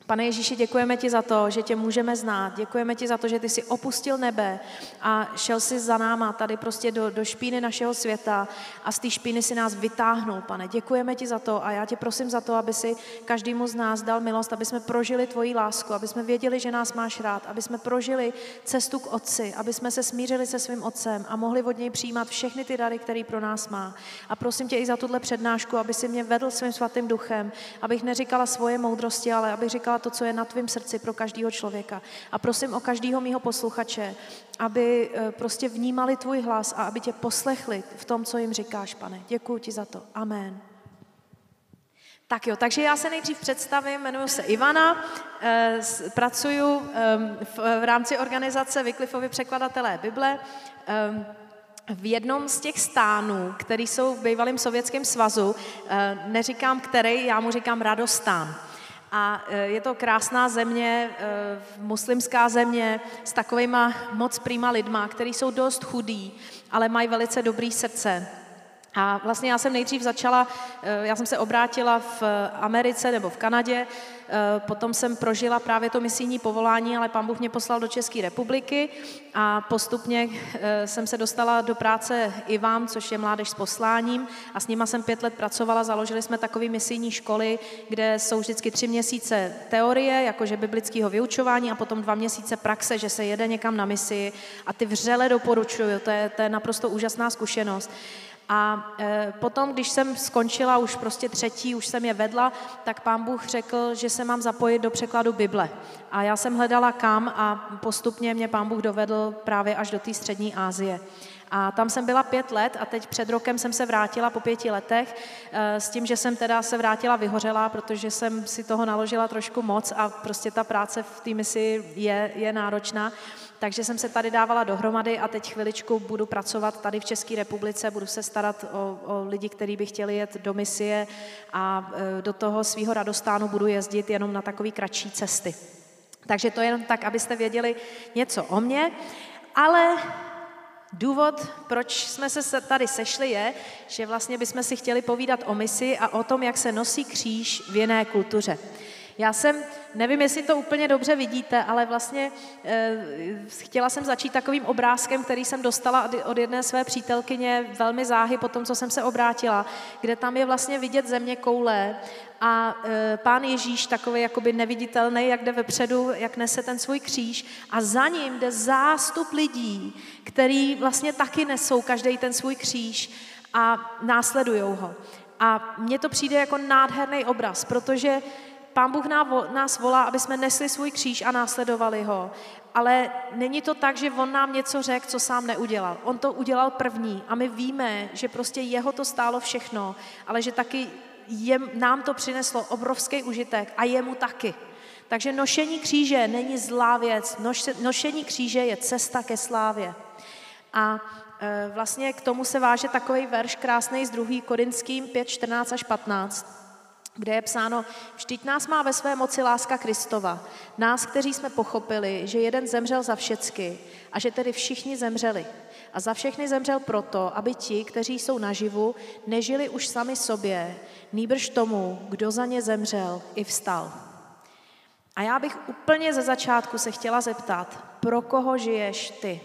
Pane Ježíši, děkujeme ti za to, že tě můžeme znát. Děkujeme ti za to, že ty jsi opustil nebe a šel jsi za náma tady prostě do špíny našeho světa a z té špíny si nás vytáhnul, Pane. Děkujeme ti za to a já tě prosím za to, aby si každému z nás dal milost, aby jsme prožili tvoji lásku, aby jsme věděli, že nás máš rád, aby jsme prožili cestu k Otci, aby jsme se smířili se svým Otcem a mohli od něj přijímat všechny ty dary, které pro nás má. A prosím tě i za tuhle přednášku, aby si mě vedl svým svatým duchem, abych neříkala svoje moudrosti, ale abych říkala to, co je na tvém srdci pro každého člověka. A prosím o každého mýho posluchače, aby prostě vnímali tvůj hlas a aby tě poslechli v tom, co jim říkáš, Pane. Děkuji ti za to. Amen. Tak jo, takže já se nejdřív představím, jmenuji se Ivana, pracuji v rámci organizace Wycliffeovi překladatelé Bible, v jednom z těch stánů, které jsou v bývalém Sovětském svazu, neříkám který, já mu říkám Radostán. A je to krásná země, muslimská země s takovejma moc prýma lidma, který jsou dost chudí, ale mají velice dobrý srdce. A vlastně já jsem nejdřív já jsem se obrátila v Americe nebo v Kanadě, potom jsem prožila právě to misijní povolání, ale Pán Bůh mě poslal do České republiky a postupně jsem se dostala do práce IVAM, což je Mládež s posláním a s nima jsem 5 let pracovala, založili jsme takové misijní školy, kde jsou vždycky 3 měsíce teorie, jakože biblického vyučování a potom 2 měsíce praxe, že se jede někam na misi a ty vřele doporučuju, to je naprosto úžasná zkušenost. A potom, když jsem skončila už prostě 3., už jsem je vedla, tak Pán Bůh řekl, že se mám zapojit do překladu Bible. A já jsem hledala kam a postupně mě Pán Bůh dovedl právě až do té střední Asie. A tam jsem byla 5 let a teď před rokem jsem se vrátila po 5 letech s tím, že jsem teda se vrátila vyhořelá, protože jsem si toho naložila trošku moc a prostě ta práce v té misi je náročná. Takže jsem se tady dávala dohromady a teď chviličku budu pracovat tady v České republice, budu se starat o lidi, kteří by chtěli jet do misie a do toho svého Radostánu budu jezdit jenom na takové kratší cesty. Takže to je jenom tak, abyste věděli něco o mně, ale důvod, proč jsme se tady sešli, je, že vlastně bychom si chtěli povídat o misi a o tom, jak se nosí kříž v jiné kultuře. Nevím, jestli to úplně dobře vidíte, ale vlastně chtěla jsem začít takovým obrázkem, který jsem dostala od jedné své přítelkyně velmi záhy po tom, co jsem se obrátila, kde tam je vlastně vidět zeměkoule a Pán Ježíš takový jakoby neviditelný, jak jde vepředu, jak nese ten svůj kříž a za ním jde zástup lidí, který vlastně taky nesou každý ten svůj kříž a následujou ho. A mně to přijde jako nádherný obraz, protože Pán Bůh nás volá, aby jsme nesli svůj kříž a následovali ho. Ale není to tak, že on nám něco řekl, co sám neudělal. On to udělal první a my víme, že prostě jeho to stálo všechno, ale že taky nám to přineslo obrovský užitek a jemu taky. Takže nošení kříže není zlá věc. Nošení kříže je cesta ke slávě. A vlastně k tomu se váže takový verš krásný z 2. Korinským 5, 14 až 15, kde je psáno, vždyť nás má ve své moci láska Kristova, nás, kteří jsme pochopili, že jeden zemřel za všecky a že tedy všichni zemřeli. A za všechny zemřel proto, aby ti, kteří jsou naživu, nežili už sami sobě, nýbrž tomu, kdo za ně zemřel i vstal. A já bych úplně ze začátku se chtěla zeptat, pro koho žiješ ty?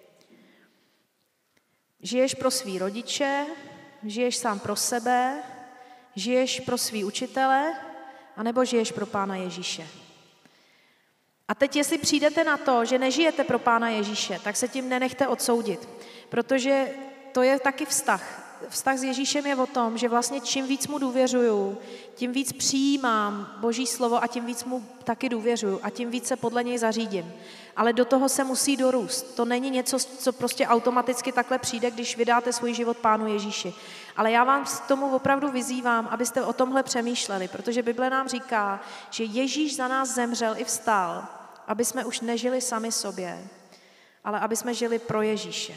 Žiješ pro svý rodiče? Žiješ sám pro sebe? Žiješ pro svý učitele, anebo žiješ pro Pána Ježíše? A teď, jestli přijdete na to, že nežijete pro Pána Ježíše, tak se tím nenechte odsoudit, protože to je taky vztah. Vztah s Ježíšem je o tom, že vlastně čím víc mu důvěřuju, tím víc přijímám Boží slovo a tím víc mu taky důvěřuju a tím víc se podle něj zařídím. Ale do toho se musí dorůst. To není něco, co prostě automaticky takhle přijde, když vydáte svůj život Pánu Ježíši. Ale já vám k tomu opravdu vyzývám, abyste o tomhle přemýšleli, protože Bible nám říká, že Ježíš za nás zemřel i vstal, aby jsme už nežili sami sobě, ale aby jsme žili pro Ježíše.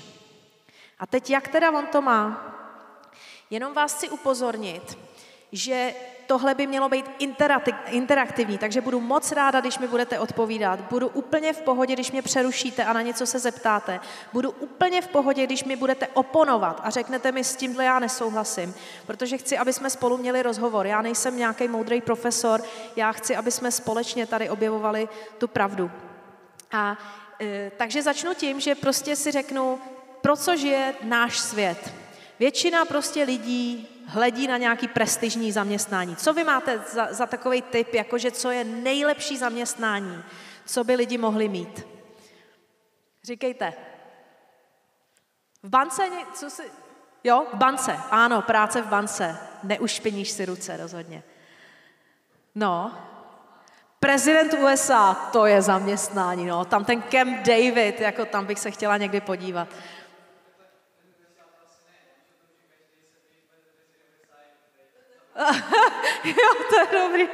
A teď jak teda on to má? Jenom vás chci upozornit, že tohle by mělo být interaktivní, takže budu moc ráda, když mi budete odpovídat. Budu úplně v pohodě, když mě přerušíte a na něco se zeptáte. Budu úplně v pohodě, když mi budete oponovat a řeknete mi, s tímhle já nesouhlasím, protože chci, aby jsme spolu měli rozhovor. Já nejsem nějaký moudrý profesor, já chci, aby jsme společně tady objevovali tu pravdu. Takže začnu tím, že prostě si řeknu, pro co žije náš svět. Většina prostě lidí hledí na nějaký prestižní zaměstnání. Co vy máte za takový tip, jakože co je nejlepší zaměstnání, co by lidi mohli mít? Říkejte. V bance? Jo, v bance. Ano, práce v bance. Neušpiníš si ruce rozhodně. No, prezident USA, to je zaměstnání, no. Tam ten Camp David, jako tam bych se chtěla někdy podívat. Jo, to je dobrý.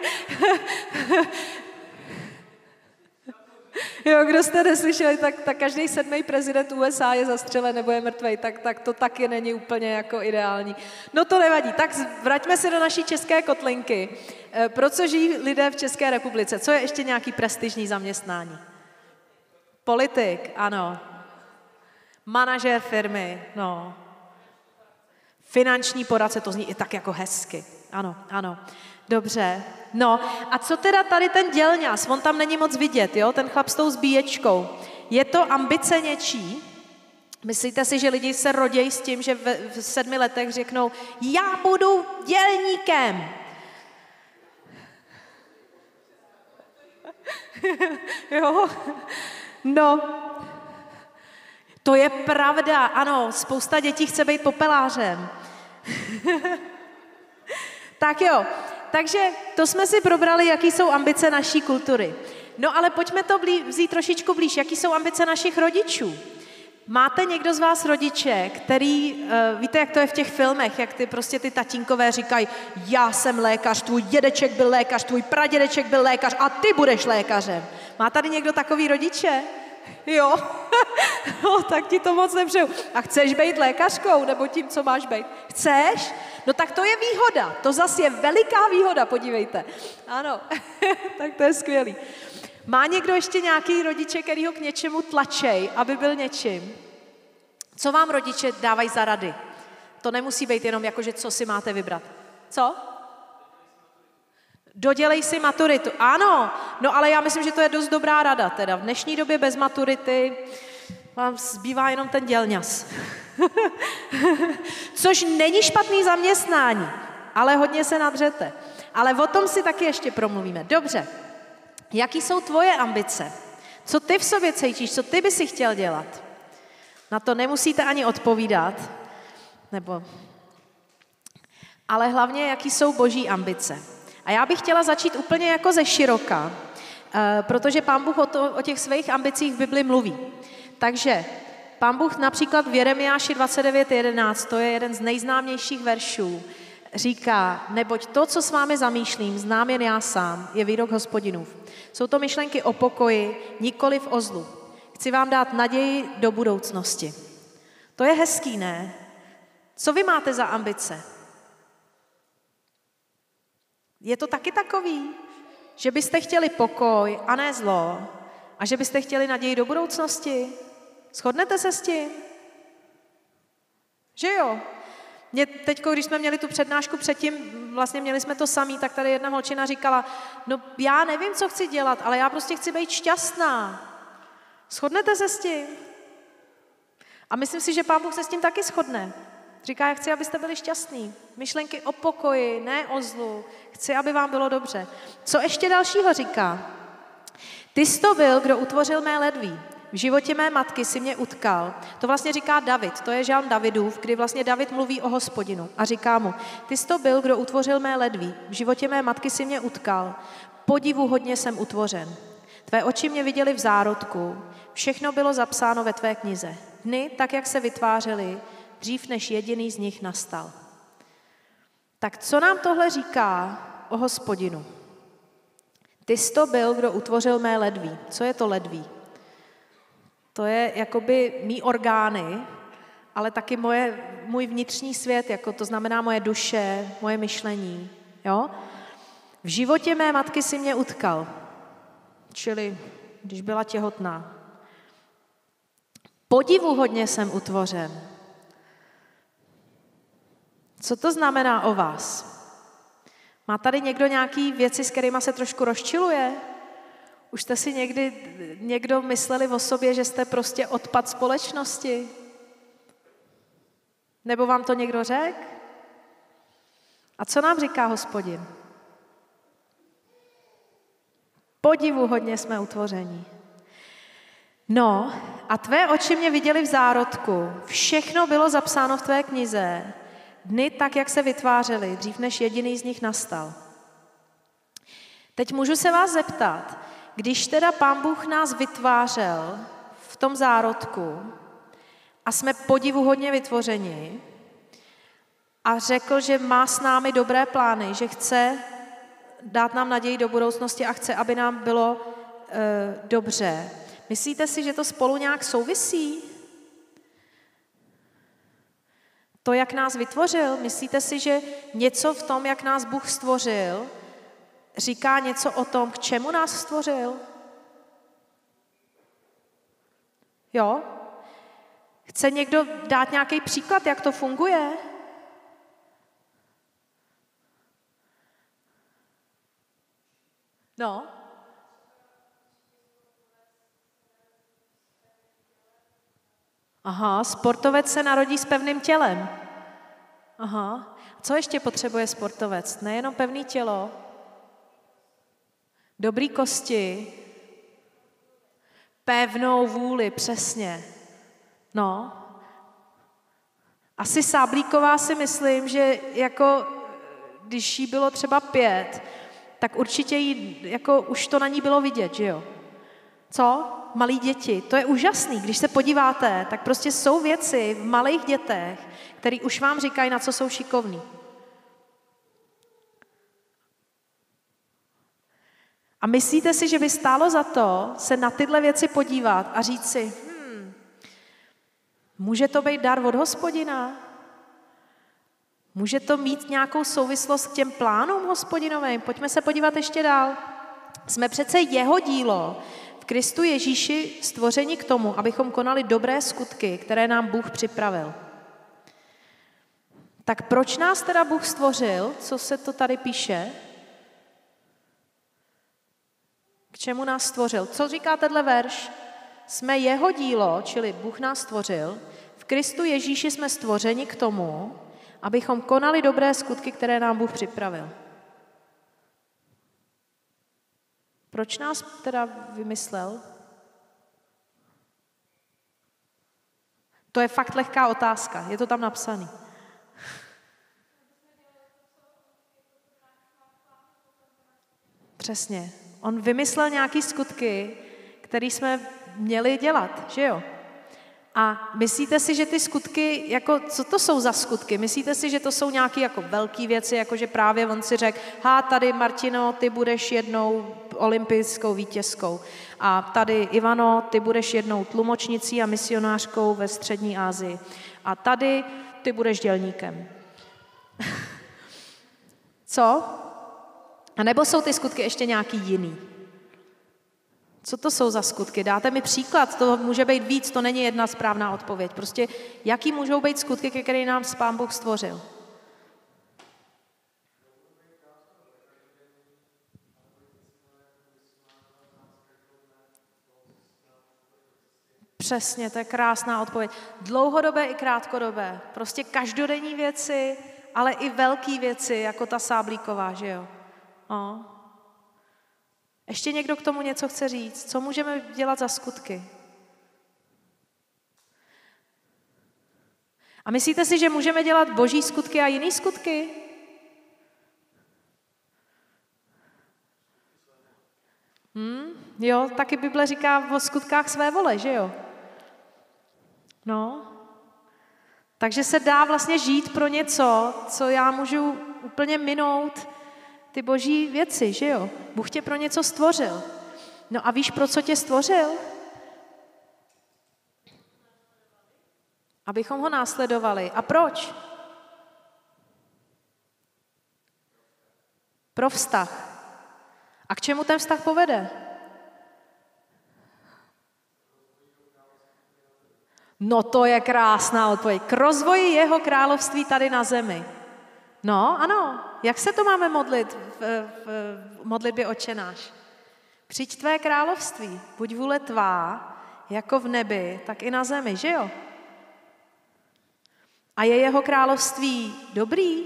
Jo, kdo jste neslyšeli, tak každý 7. prezident USA je zastřelen nebo je mrtvej, tak to taky není úplně jako ideální. No to nevadí, tak vraťme se do naší české kotlinky. Pro co žijí lidé v České republice? Co je ještě nějaký prestižní zaměstnání? Politik, ano. Manažer firmy, no. Finanční poradce, to zní i tak jako hezky. Ano, ano. Dobře. No a co teda tady ten dělňas? On tam není moc vidět, jo? Ten chlap s tou zbíječkou. Je to ambice něčí? Myslíte si, že lidi se rodějí s tím, že v 7 letech řeknou, já budu dělníkem? Jo? No, to je pravda, ano, spousta dětí chce být popelářem. Tak jo, takže to jsme si probrali, jaký jsou ambice naší kultury. No ale pojďme to vzít trošičku blíž, jaký jsou ambice našich rodičů. Máte někdo z vás rodiče, který, víte, jak to je v těch filmech, jak ty tatínkové říkají, já jsem lékař, tvůj dědeček byl lékař, tvůj pradědeček byl lékař a ty budeš lékařem. Má tady někdo takový rodiče? Jo, no, tak ti to moc nepřeju. A chceš být lékařkou, nebo tím, co máš být? Chceš? No tak to je výhoda, to zase je veliká výhoda, podívejte. Ano, tak to je skvělý. Má někdo ještě nějaký rodiče, který ho k něčemu tlačej, aby byl něčím? Co vám rodiče dávají za rady? To nemusí být jenom jako, že co si máte vybrat. Co? Dodělej si maturitu. Ano, no ale já myslím, že to je dost dobrá rada. Teda v dnešní době bez maturity vám zbývá jenom ten dělňas. Což není špatný zaměstnání, ale hodně se nadřete. Ale o tom si taky ještě promluvíme. Dobře. Jaký jsou tvoje ambice? Co ty v sobě cítíš? Co ty by si chtěl dělat? Na to nemusíte ani odpovídat. Ale hlavně, jaký jsou boží ambice. A já bych chtěla začít úplně jako ze široka, protože Pán Bůh o těch svých ambicích v Bibli mluví. Takže Pán Bůh například v Jeremiáši 29:11, to je jeden z nejznámějších veršů, říká, neboť to, co s vámi zamýšlím, znám jen já sám, je výrok Hospodinův. Jsou to myšlenky o pokoji, nikoliv o zlu. Chci vám dát naději do budoucnosti. To je hezký, ne? Co vy máte za ambice? Je to taky takový, že byste chtěli pokoj a ne zlo a že byste chtěli naději do budoucnosti? Shodnete se s tím? Že jo? Mě teď, když jsme měli tu přednášku předtím, vlastně měli jsme to samý, tak tady jedna holčina říkala, no já nevím, co chci dělat, ale já prostě chci být šťastná. Shodnete se s tím? A myslím si, že Pán Bůh se s tím taky shodne. Říká, já chci, abyste byli šťastní. Myšlenky o pokoji, ne o zlu. Chci, aby vám bylo dobře. Co ještě dalšího říká? Ty jsi to byl, kdo utvořil mé ledví. V životě mé matky si mě utkal. To vlastně říká David, to je žálm Davidův, kdy vlastně David mluví o Hospodinu a říká mu, ty jsi to byl, kdo utvořil mé ledví. V životě mé matky si mě utkal. Podivuhodně jsem utvořen. Tvé oči mě viděly v zárodku. Všechno bylo zapsáno ve tvé knize. Dny, tak jak se vytvářely, dřív než jediný z nich nastal. Tak co nám tohle říká o Hospodinu? Ty jsi to byl, kdo utvořil mé ledví. Co je to ledví? To je jakoby mý orgány, ale taky můj vnitřní svět, jako to znamená moje duše, moje myšlení. Jo? V životě mé matky si mě utkal, čili když byla těhotná. Podivuhodně jsem utvořen. Co to znamená o vás? Má tady někdo nějaký věci, s kterýma se trošku rozčiluje? Už jste si někdo mysleli o sobě, že jste prostě odpad společnosti? Nebo vám to někdo řekl? A co nám říká Hospodin? Podivuhodně jsme utvoření. No, a tvé oči mě viděly v zárodku. Všechno bylo zapsáno v tvé knize. Dny tak, jak se vytvářely, dřív než jediný z nich nastal. Teď můžu se vás zeptat, když teda Pán Bůh nás vytvářel v tom zárodku a jsme podivuhodně vytvořeni a řekl, že má s námi dobré plány, že chce dát nám naději do budoucnosti a chce, aby nám bylo dobře. Myslíte si, že to spolu nějak souvisí? To, jak nás vytvořil, myslíte si, že něco v tom, jak nás Bůh stvořil, říká něco o tom, k čemu nás stvořil? Jo? Chce někdo dát nějaký příklad, jak to funguje? No. Aha, sportovec se narodí s pevným tělem. Aha. Co ještě potřebuje sportovec? Nejenom pevné tělo, dobrý kosti, pevnou vůli, přesně. No. Asi Sáblíková si myslím, že jako, když jí bylo třeba 5, tak určitě jí, jako už to na ní bylo vidět, že jo? Co? Malí děti. To je úžasný. Když se podíváte, tak prostě jsou věci v malých dětech, které už vám říkají, na co jsou šikovní. A myslíte si, že by stálo za to se na tyhle věci podívat a říct si, může to být dar od Hospodina? Může to mít nějakou souvislost k těm plánům Hospodinovým? Pojďme se podívat ještě dál. Jsme přece jeho dílo, v Kristu Ježíši stvořeni k tomu, abychom konali dobré skutky, které nám Bůh připravil. Tak proč nás teda Bůh stvořil? Co se to tady píše? K čemu nás stvořil? Co říká tenhle verš? Jsme jeho dílo, čili Bůh nás stvořil. V Kristu Ježíši jsme stvořeni k tomu, abychom konali dobré skutky, které nám Bůh připravil. Proč nás teda vymyslel? To je fakt lehká otázka, je to tam napsaný. Přesně. On vymyslel nějaký skutky, které jsme měli dělat, že jo? A myslíte si, že ty skutky, jako, co to jsou za skutky? Myslíte si, že to jsou nějaké jako velké věci, jako že právě on si řekl, tady Martino, ty budeš jednou olympijskou vítězkou. A tady Ivano, ty budeš jednou tlumočnicí a misionářkou ve střední Asii. A tady ty budeš dělníkem. Co? A nebo jsou ty skutky ještě nějaký jiný? Co to jsou za skutky? Dáte mi příklad, to může být víc, to není jedna správná odpověď. Prostě jaký můžou být skutky, ke kterým nám Pán Bůh stvořil? Přesně, to je krásná odpověď. Dlouhodobé i krátkodobé. Prostě každodenní věci, ale i velké věci, jako ta Sáblíková, že jo? No. Ještě někdo k tomu něco chce říct? Co můžeme dělat za skutky? A myslíte si, že můžeme dělat boží skutky a jiný skutky? Jo, taky Bible říká o skutkách své vole, že jo? No. Takže se dá vlastně žít pro něco, co já můžu úplně minout ty boží věci, že jo? Bůh tě pro něco stvořil. No a víš, pro co tě stvořil? Abychom ho následovali. A proč? Pro vztah. A k čemu ten vztah povede? No to je krásná odpověď. K rozvoji jeho království tady na zemi. No, ano. Jak se to máme modlit v modlitbě Otče náš? Přijď tvé království, buď vůle tvá, jako v nebi, tak i na zemi, že jo? A je jeho království dobrý?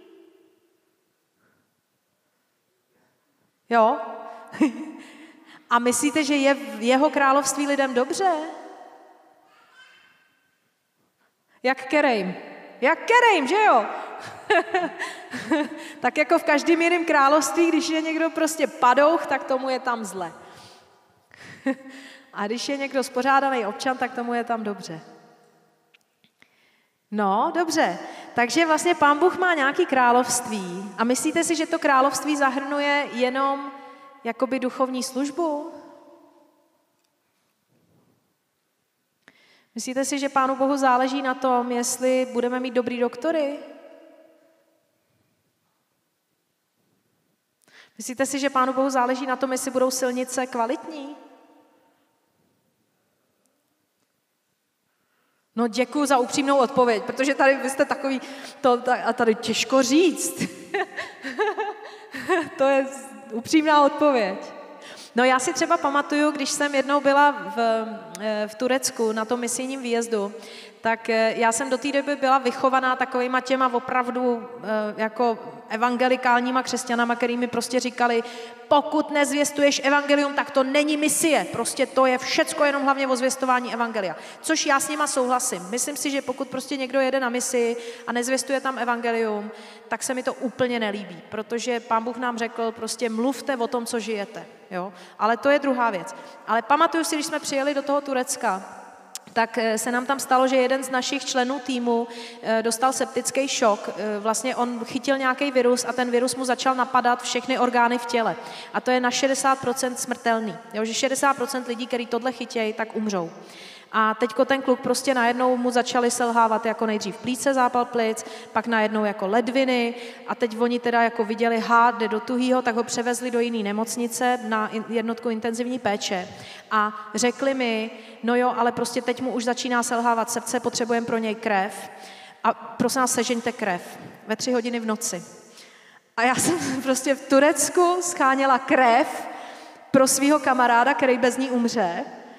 Jo? A myslíte, že je jeho království lidem dobře? Jak Kerejm. Jak Kerejm, že jo? Tak jako v každém jiném království, když je někdo prostě padouch, tak tomu je tam zle. A když je někdo spořádaný občan, tak tomu je tam dobře. No, dobře. Takže vlastně Pán Bůh má nějaký království a myslíte si, že to království zahrnuje jenom jakoby duchovní službu? Myslíte si, že Pánu Bohu záleží na tom, jestli budeme mít dobrý doktory? Myslíte si, že Pánu Bohu záleží na tom, jestli budou silnice kvalitní? No děkuju za upřímnou odpověď, protože tady vy jste takový, a tady těžko říct. To je upřímná odpověď. No já si třeba pamatuju, když jsem jednou byla v Turecku na tom misijním výjezdu, tak já jsem do té doby byla vychovaná takovýma těma opravdu jako evangelikálníma křesťanama, kterými prostě říkali, pokud nezvěstuješ evangelium, tak to není misie. Prostě to je všecko jenom hlavně o zvěstování evangelia. Což já s nima souhlasím. Myslím si, že pokud prostě někdo jede na misi a nezvěstuje tam evangelium, tak se mi to úplně nelíbí, protože Pán Bůh nám řekl, prostě mluvte o tom, co žijete. Jo? Ale to je druhá věc. Ale pamatuju si, když jsme přijeli do toho Turecka, tak se nám tam stalo, že jeden z našich členů týmu dostal septický šok. Vlastně on chytil nějaký virus a ten virus mu začal napadat všechny orgány v těle. A to je na 60% smrtelný. Jo, že 60% lidí, kteří tohle chytějí, tak umřou. A teďko ten kluk prostě najednou mu začali selhávat jako nejdřív plíce, zápal plic, pak najednou jako ledviny a teď oni teda jako viděli, jde do tuhýho, tak ho převezli do jiné nemocnice na jednotku intenzivní péče a řekli mi, no jo, ale prostě teď mu už začíná selhávat srdce, potřebujeme pro něj krev a prosím vás, sežeňte krev ve 3 hodiny v noci. A já jsem prostě v Turecku scháněla krev pro svého kamaráda, který bez ní umře.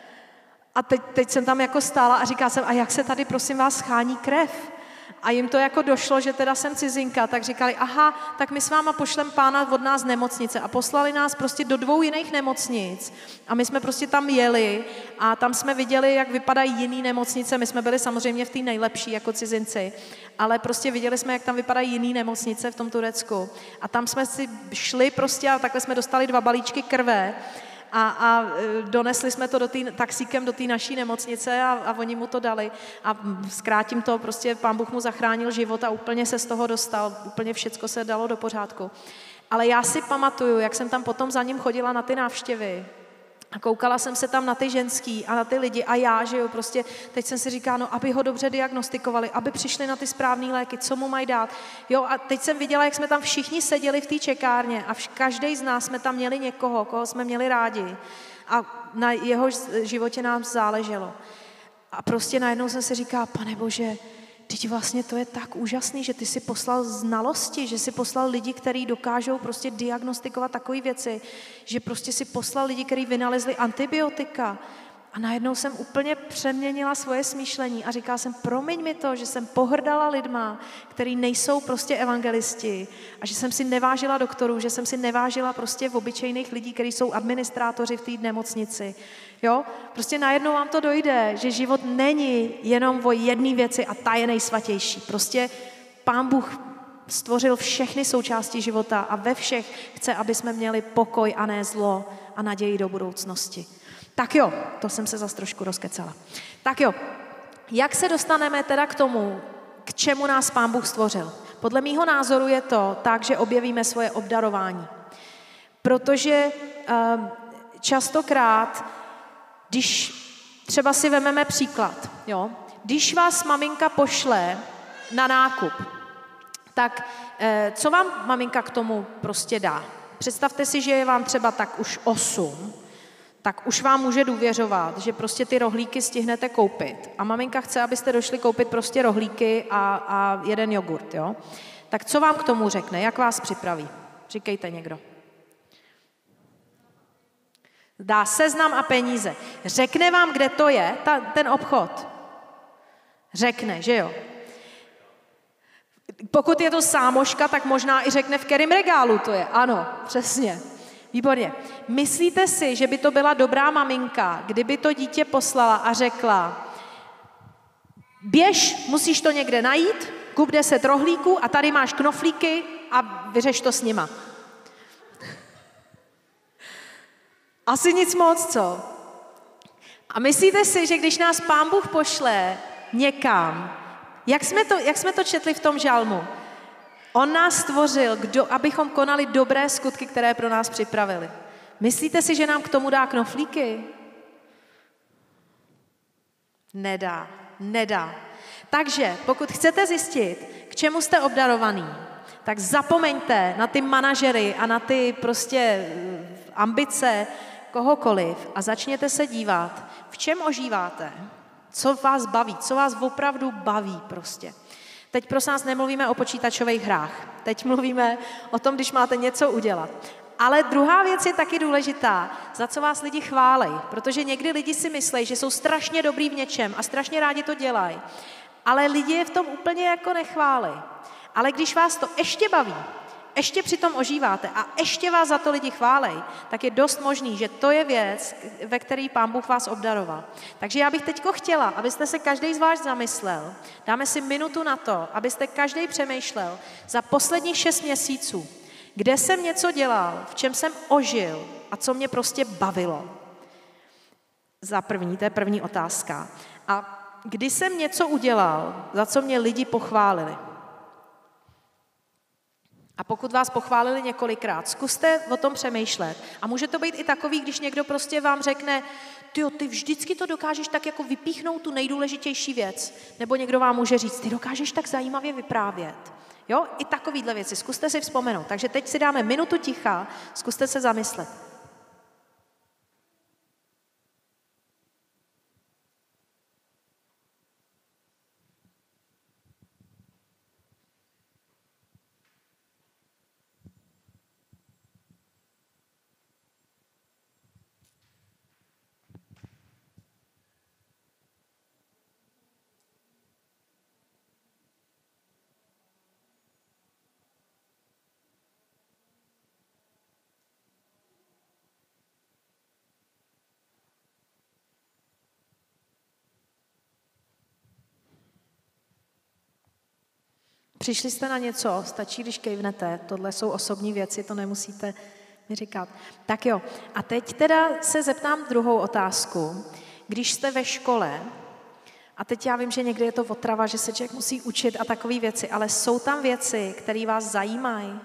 A teď jsem tam jako stála a říkala jsem, a jak se tady prosím vás schání krev? A jim to jako došlo, že teda jsem cizinka, tak říkali, aha, tak my s váma pošlem pána od nás z nemocnice a poslali nás prostě do 2 jiných nemocnic a my jsme prostě tam jeli a tam jsme viděli, jak vypadají jiný nemocnice, my jsme byli samozřejmě v té nejlepší jako cizinci, ale prostě viděli jsme, jak tam vypadají jiný nemocnice v tom Turecku a tam jsme si šli prostě a takhle jsme dostali 2 balíčky krve a donesli jsme to taxíkem do té naší nemocnice a oni mu to dali a zkrátím to, prostě Pán Bůh mu zachránil život a úplně se z toho dostal, úplně všecko se dalo do pořádku. Ale já si pamatuju, jak jsem tam potom za ním chodila na ty návštěvy a koukala jsem se tam na ty ženský a na ty lidi a já, že jo, prostě teď jsem si říkala, no, aby ho dobře diagnostikovali, aby přišli na ty správné léky, co mu mají dát. Jo, a teď jsem viděla, jak jsme tam všichni seděli v té čekárně a každý z nás jsme tam měli někoho, koho jsme měli rádi a na jeho životě nám záleželo. A prostě najednou jsem si říkala, Pane Bože, teď vlastně to je tak úžasný, že ty jsi poslal znalosti, že jsi poslal lidi, kteří dokážou prostě diagnostikovat takové věci, že prostě si poslal lidi, kteří vynalezli antibiotika. A najednou jsem úplně přeměnila svoje smýšlení a říkala jsem, promiň mi to, že jsem pohrdala lidma, kteří nejsou prostě evangelisti a že jsem si nevážila doktorů, že jsem si nevážila prostě obyčejných lidí, kteří jsou administrátoři v té nemocnici. Jo? Prostě najednou vám to dojde, že život není jenom o jedné věci a ta je nejsvatější. Prostě Pán Bůh stvořil všechny součásti života a ve všech chce, aby jsme měli pokoj a ne zlo a naději do budoucnosti. Tak jo, to jsem se zase trošku rozkecala. Tak jo, jak se dostaneme teda k tomu, k čemu nás Pán Bůh stvořil? Podle mýho názoru je to tak, že objevíme svoje obdarování. Protože častokrát, když třeba si vememe příklad, jo, když vás maminka pošle na nákup, tak co vám maminka k tomu prostě dá? Představte si, že je vám třeba tak už 8, tak už vám může důvěřovat, že prostě ty rohlíky stihnete koupit. A maminka chce, abyste došli koupit prostě rohlíky a jeden jogurt, jo? Tak co vám k tomu řekne? Jak vás připraví? Říkejte někdo. Dá seznam a peníze. Řekne vám, kde to je, ten obchod. Řekne, že jo? Pokud je to sámoška, tak možná i řekne, v kterém regálu to je. Ano, přesně. Výborně. Myslíte si, že by to byla dobrá maminka, kdyby to dítě poslala a řekla, běž, musíš to někde najít, kup 10 rohlíků a tady máš knoflíky a vyřeš to s nima. Asi nic moc, co? A myslíte si, že když nás Pán Bůh pošle někam, jak jsme to četli v tom žalmu? On nás stvořil, abychom konali dobré skutky, které pro nás připravili. Myslíte si, že nám k tomu dá knoflíky? Nedá. Takže pokud chcete zjistit, k čemu jste obdarovaný, tak zapomeňte na ty manažery a na ty prostě ambice kohokoliv a začněte se dívat, v čem ožíváte, co vás baví, co vás opravdu baví prostě. Teď prosím nás nemluvíme o počítačových hrách, teď mluvíme o tom, když máte něco udělat. Ale druhá věc je taky důležitá, za co vás lidi chválej, protože někdy lidi si myslí, že jsou strašně dobrý v něčem a strašně rádi to dělají, ale lidi je v tom úplně jako nechválej. Ale když vás to ještě baví, ještě přitom ožíváte a ještě vás za to lidi chválej, tak je dost možný, že to je věc, ve které Pán Bůh vás obdaroval. Takže já bych teďko chtěla, abyste se každý z vás zamyslel, dáme si minutu na to, abyste každý přemýšlel za posledních 6 měsíců, kde jsem něco dělal, v čem jsem ožil a co mě prostě bavilo. Za první, to je první otázka. A kdy jsem něco udělal, za co mě lidi pochválili. A pokud vás pochválili několikrát, zkuste o tom přemýšlet. A může to být i takový, když někdo prostě vám řekne, ty vždycky to dokážeš tak jako vypíchnout tu nejdůležitější věc. Nebo někdo vám může říct, ty dokážeš tak zajímavě vyprávět. Jo, i takovýhle věci. Zkuste si vzpomenout. Takže teď si dáme minutu ticha, zkuste se zamyslet. Přišli jste na něco, stačí, když kejvnete, tohle jsou osobní věci, to nemusíte mi říkat. Tak jo, a teď teda se zeptám druhou otázku. Když jste ve škole, a teď já vím, že někdy je to otrava, že se člověk musí učit a takové věci, ale jsou tam věci, které vás zajímají?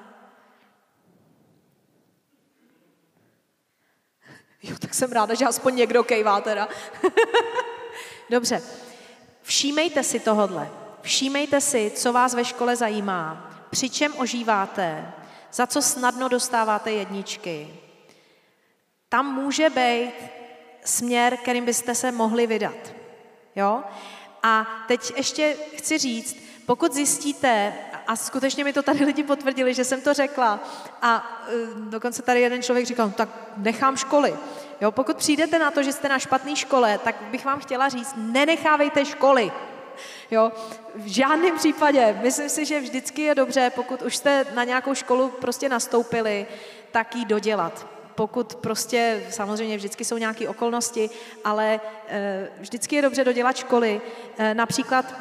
Jo, tak jsem ráda, že aspoň někdo kejvá teda. Dobře, všímejte si tohodle. Všímejte si, co vás ve škole zajímá, při čem ožíváte, za co snadno dostáváte jedničky. Tam může být směr, kterým byste se mohli vydat. Jo? A teď ještě chci říct, pokud zjistíte, a skutečně mi to tady lidi potvrdili, že jsem to řekla, a dokonce tady jeden člověk říkal, no, tak nechám školy. Jo? Pokud přijdete na to, že jste na špatné škole, tak bych vám chtěla říct, nenechávejte školy. Jo, v žádném případě. Myslím si, že vždycky je dobře, pokud už jste na nějakou školu prostě nastoupili, tak ji dodělat. Pokud prostě, samozřejmě vždycky jsou nějaké okolnosti, ale vždycky je dobře dodělat školy. Například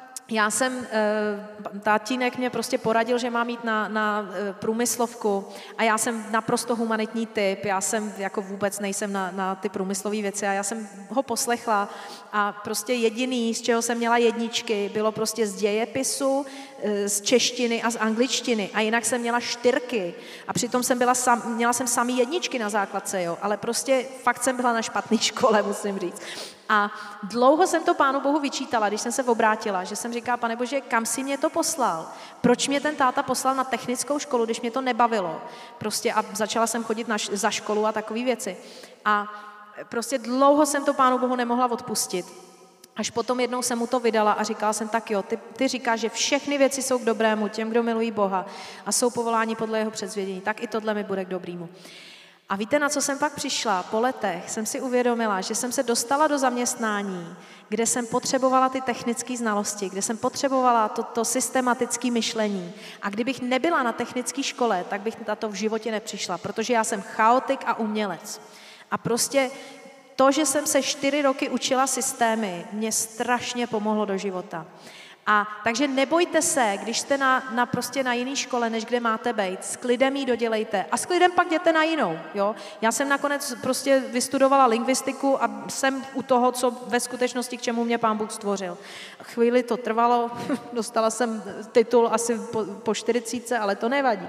tatínek mě prostě poradil, že mám jít na průmyslovku a já jsem naprosto humanitní typ, já jsem jako vůbec nejsem na ty průmyslové věci a já jsem ho poslechla a prostě jediný, z čeho jsem měla jedničky, bylo prostě z dějepisu, z češtiny a z angličtiny a jinak jsem měla 4 a přitom měla jsem samý jedničky na základce, jo, ale prostě fakt jsem byla na špatné škole, musím říct. A dlouho jsem to Pánu Bohu vyčítala, když jsem se obrátila, že jsem říkala, Pane Bože, kam jsi mě to poslal? Proč mě ten táta poslal na technickou školu, když mě to nebavilo? Prostě a začala jsem chodit za školu a takové věci. A prostě dlouho jsem to Pánu Bohu nemohla odpustit. Až potom jednou jsem mu to vydala a říkala jsem, tak jo, ty říkáš, že všechny věci jsou k dobrému těm, kdo milují Boha a jsou povoláni podle jeho předsvědění, tak i tohle mi bude k dobrýmu. A víte, na co jsem pak přišla? Po letech jsem si uvědomila, že jsem se dostala do zaměstnání, kde jsem potřebovala ty technické znalosti, kde jsem potřebovala to systematické myšlení. A kdybych nebyla na technické škole, tak bych na to v životě nepřišla, protože já jsem chaotik a umělec. A prostě to, že jsem se 4 roky učila systémy, mě strašně pomohlo do života. A takže nebojte se, když jste prostě na jiné škole, než kde máte být, s klidem jí dodělejte a s klidem pak jděte na jinou. Jo? Já jsem nakonec prostě vystudovala lingvistiku a jsem u toho, co ve skutečnosti, k čemu mě Pán Bůh stvořil. Chvíli to trvalo, dostala jsem titul asi po 40, ale to nevadí.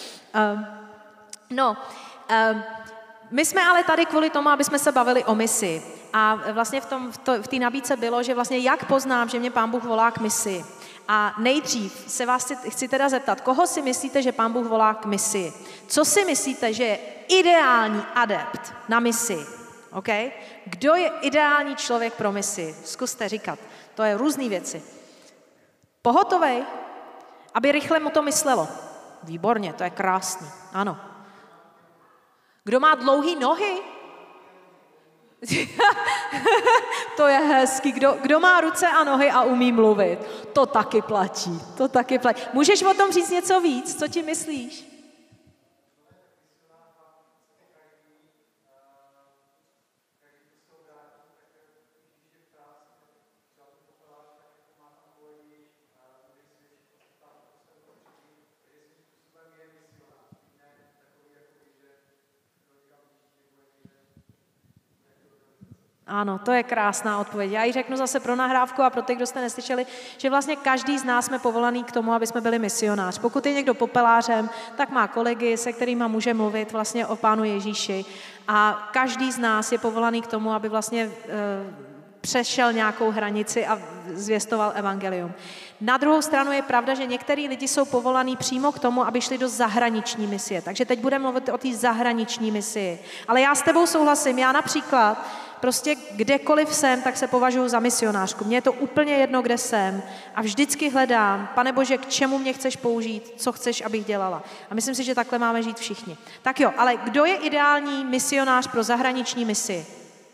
My jsme ale tady kvůli tomu, aby jsme se bavili o misi. A vlastně v té nabídce bylo, že vlastně jak poznám, že mě Pán Bůh volá k misi. A nejdřív se vás chci teda zeptat, koho si myslíte, že Pán Bůh volá k misi? Co si myslíte, že je ideální adept na misi? Okay? Kdo je ideální člověk pro misi? Zkuste říkat. To je různý věci. Pohotovej, aby rychle mu to myslelo. Výborně, to je krásný. Ano. Kdo má dlouhý nohy? To je hezký. Kdo má ruce a nohy a umí mluvit? To taky platí. Můžeš o tom říct něco víc? Co ti myslíš? Ano, to je krásná odpověď. Já ji řeknu zase pro nahrávku a pro ty, kdo jste neslyšeli, že vlastně každý z nás jsme povolaný k tomu, aby jsme byli misionář. Pokud je někdo popelářem, tak má kolegy, se kterými může mluvit vlastně o Pánu Ježíši. A každý z nás je povolaný k tomu, aby vlastně přešel nějakou hranici a zvěstoval evangelium. Na druhou stranu je pravda, že některý lidi jsou povolaný přímo k tomu, aby šli do zahraniční misie. Takže teď budeme mluvit o té zahraniční misii. Ale já s tebou souhlasím. Já například prostě kdekoliv jsem, tak se považuji za misionářku. Mně je to úplně jedno, kde jsem. A vždycky hledám, Pane Bože, k čemu mě chceš použít, co chceš, abych dělala. A myslím si, že takhle máme žít všichni. Tak jo, ale kdo je ideální misionář pro zahraniční misi?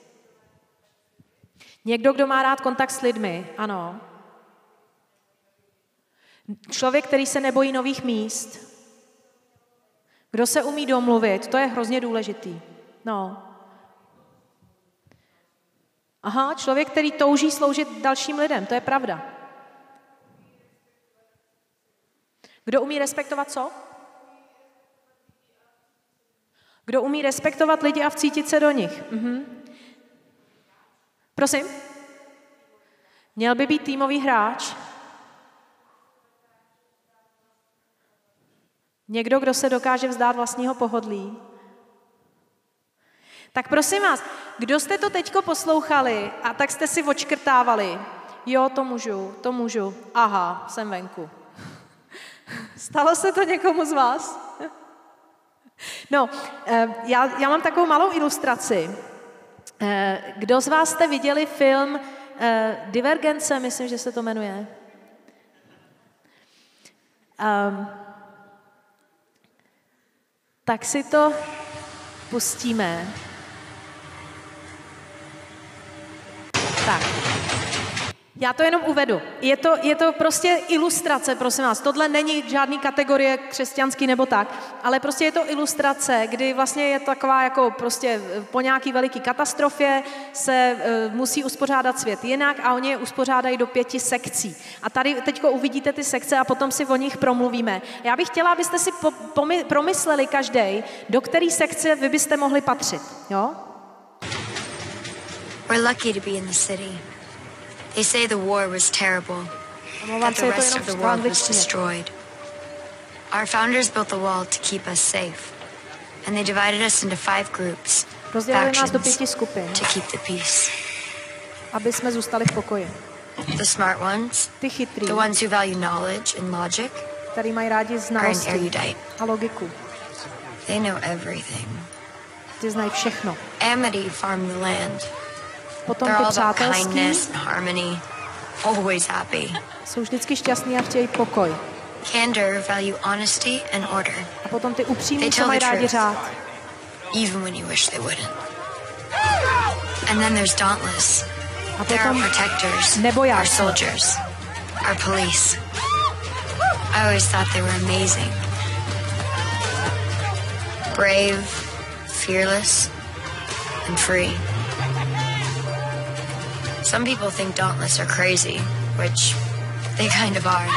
Někdo, kdo má rád kontakt s lidmi, ano. Člověk, který se nebojí nových míst. Kdo se umí domluvit, to je hrozně důležitý. No. Aha, člověk, který touží sloužit dalším lidem, to je pravda. Kdo umí respektovat co? Kdo umí respektovat lidi a vcítit se do nich. Prosím? Měl by být týmový hráč? Někdo, kdo se dokáže vzdát vlastního pohodlí? Tak prosím vás, kdo jste to teďko poslouchali a tak jste si odškrtávali? Jo, to můžu. Aha, jsem venku. Stalo se to někomu z vás? No, já mám takovou malou ilustraci. Kdo z vás jste viděli film Divergence, myslím, že se to jmenuje? Tak si to pustíme. Tak. Já to jenom uvedu. Je to prostě ilustrace, prosím vás. Tohle není žádný kategorie křesťanský nebo tak, ale prostě je to ilustrace, kdy vlastně je taková jako prostě po nějaký veliký katastrofě se musí uspořádat svět jinak a oni je uspořádají do 5 sekcí. A tady teďko uvidíte ty sekce a potom si o nich promluvíme. Já bych chtěla, abyste si promysleli každej, do který sekce vy byste mohli patřit. Jo? We're lucky to be in the city. They say the war was terrible, that the rest of the world was destroyed. Our founders built the wall to keep us safe, and they divided us into 5 groups, factions, to keep the peace. aby jsme zůstali v pokoji. The smart ones, Ty chytrý, the ones who value knowledge and logic, který mají rádi are an znalosti erudite. a logiku. They know everything. Ty znají všechno. Amity farm the land. Potom They're ty all about přátelský kindness and harmony, always happy. jsou vždycky šťastní a chtějí pokoj. Candor value honesty and order, A potom ty upřímní, They co tell mají the rádi truth. řád. even when you wish they wouldn't. And then there's Dauntless. A They're our potom protectors, our nebojáci. soldiers, our police. I always thought they were amazing. Brave, fearless, and free. Some people think Dauntless are crazy, which they kind of are.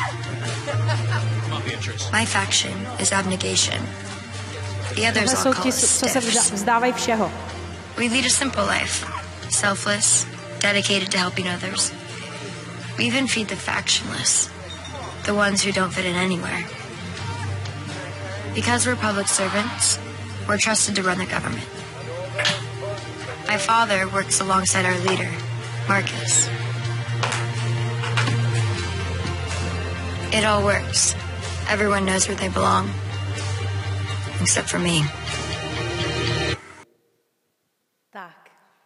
My faction is Abnegation. The others Tohle all jsou call ti, us co se stiffs. vzdávají všeho. We lead a simple life, selfless, dedicated to helping others. We even feed the factionless, the ones who don't fit in anywhere. Because we're public servants, we're trusted to run the government. My father works alongside our leader, Marcus. It all works. Everyone knows where they belong. Except for me. Tak.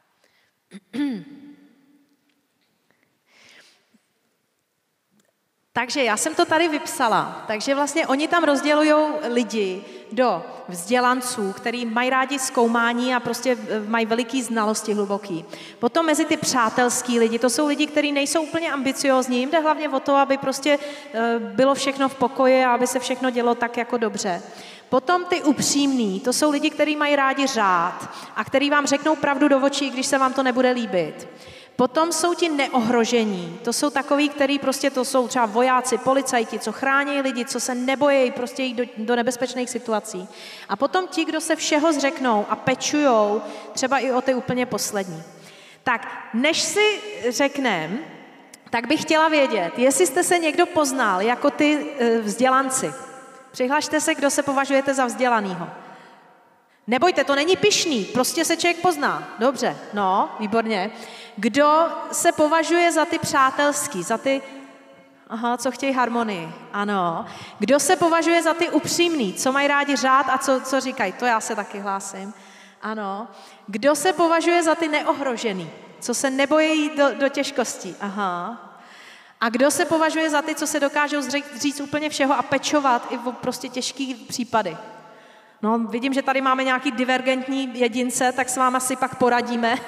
Takže já jsem to tady vypsala. Takže vlastně oni tam rozdělují lidi do vzdělanců, který mají rádi zkoumání a prostě mají veliký znalosti hluboký. Potom mezi ty přátelský lidi, to jsou lidi, kteří nejsou úplně ambiciózní, jim jde hlavně o to, aby prostě bylo všechno v pokoji a aby se všechno dělo tak jako dobře. Potom ty upřímný, to jsou lidi, kteří mají rádi řád a kteří vám řeknou pravdu do očí, když se vám to nebude líbit. Potom jsou ti neohrožení, to jsou takový, který prostě to jsou třeba vojáci, policajti, co chrání lidi, co se nebojí prostě jít do nebezpečných situací. A potom ti, kdo se všeho zřeknou a pečujou třeba i o ty úplně poslední. Tak, než si řekneme, tak bych chtěla vědět, jestli jste se někdo poznal jako ty vzdělanci. Přihlašte se, kdo se považujete za vzdělanýho. Nebojte, to není pyšný, prostě se člověk pozná. Dobře, no, výborně. Kdo se považuje za ty přátelský, za ty, co chtějí harmonii, ano. Kdo se považuje za ty upřímný, co mají rádi řád a co říkají, to já se taky hlásím, ano. Kdo se považuje za ty neohrožený, co se nebojí jít do těžkostí, aha. A kdo se považuje za ty, co se dokážou říct úplně všeho a pečovat i o prostě těžký případy. No, vidím, že tady máme nějaký divergentní jedince, tak s váma si pak poradíme.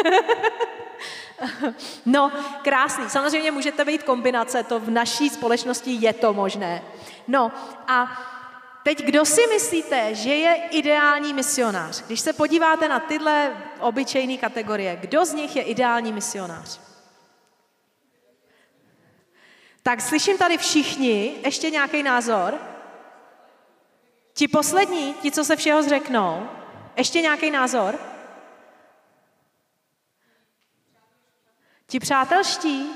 No, krásný. Samozřejmě můžete být kombinace, to v naší společnosti je to možné. No a teď kdo si myslíte, že je ideální misionář? Když se podíváte na tyhle obyčejné kategorie, kdo z nich je ideální misionář? Tak slyším tady všichni, ještě nějaký názor? Ti poslední, ti, co se všeho zřeknou, ještě nějaký názor? Ti přátelští?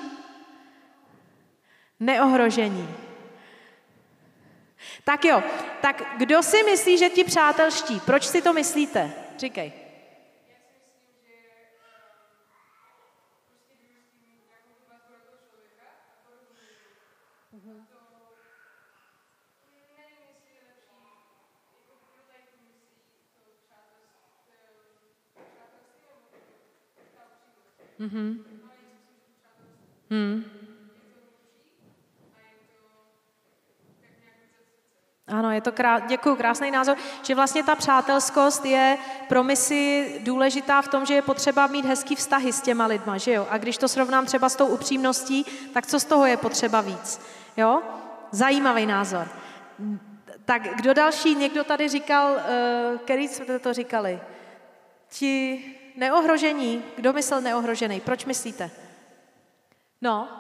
Neohrožení. Tak jo, tak kdo si myslí, že ti přátelští? Proč si to myslíte? Říkej. Ano, je to děkuju, krásný názor, že vlastně ta přátelskost je pro misi důležitá v tom, že je potřeba mít hezký vztahy s těma lidma, že jo? A když to srovnám třeba s tou upřímností, tak co z toho je potřeba víc, jo? Zajímavý názor. Tak kdo další, někdo tady říkal, který jste to říkali? Ti neohrožení, kdo myslel neohrožený, proč myslíte? No.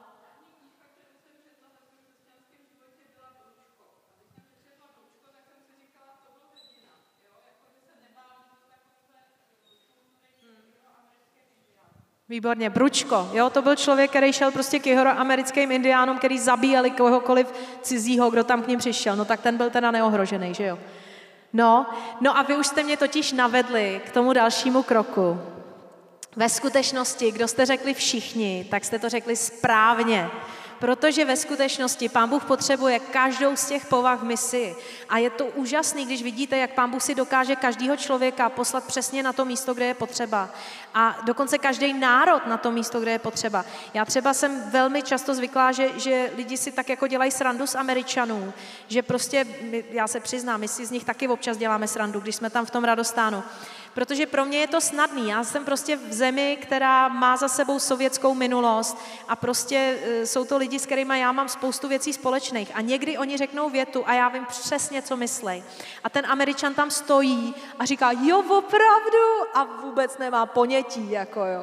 Výborně, Bručko, jo, to byl člověk, který šel prostě k jihoamerickým indiánům, který zabíjeli kohokoliv cizího, kdo tam k ním přišel, no tak ten byl teda neohrožený, že jo. No a vy už jste mě totiž navedli k tomu dalšímu kroku. Ve skutečnosti, kdo jste řekli všichni, tak jste to řekli správně. Protože ve skutečnosti Pán Bůh potřebuje každou z těch povah v misi. A je to úžasný, když vidíte, jak Pán Bůh si dokáže každého člověka poslat přesně na to místo, kde je potřeba. A dokonce každý národ na to místo, kde je potřeba. Já třeba jsem velmi často zvyklá, že lidi si tak jako dělají srandu z Američanů, že prostě, já se přiznám, my si z nich taky občas děláme srandu, když jsme tam v tom Radostánu. Protože pro mě je to snadný. Já jsem prostě v zemi, která má za sebou sovětskou minulost a prostě jsou to lidi, s kterými já mám spoustu věcí společných. A někdy oni řeknou větu a já vím přesně, co myslej. A ten Američan tam stojí a říká, jo, opravdu, a vůbec nemá ponětí, jako jo.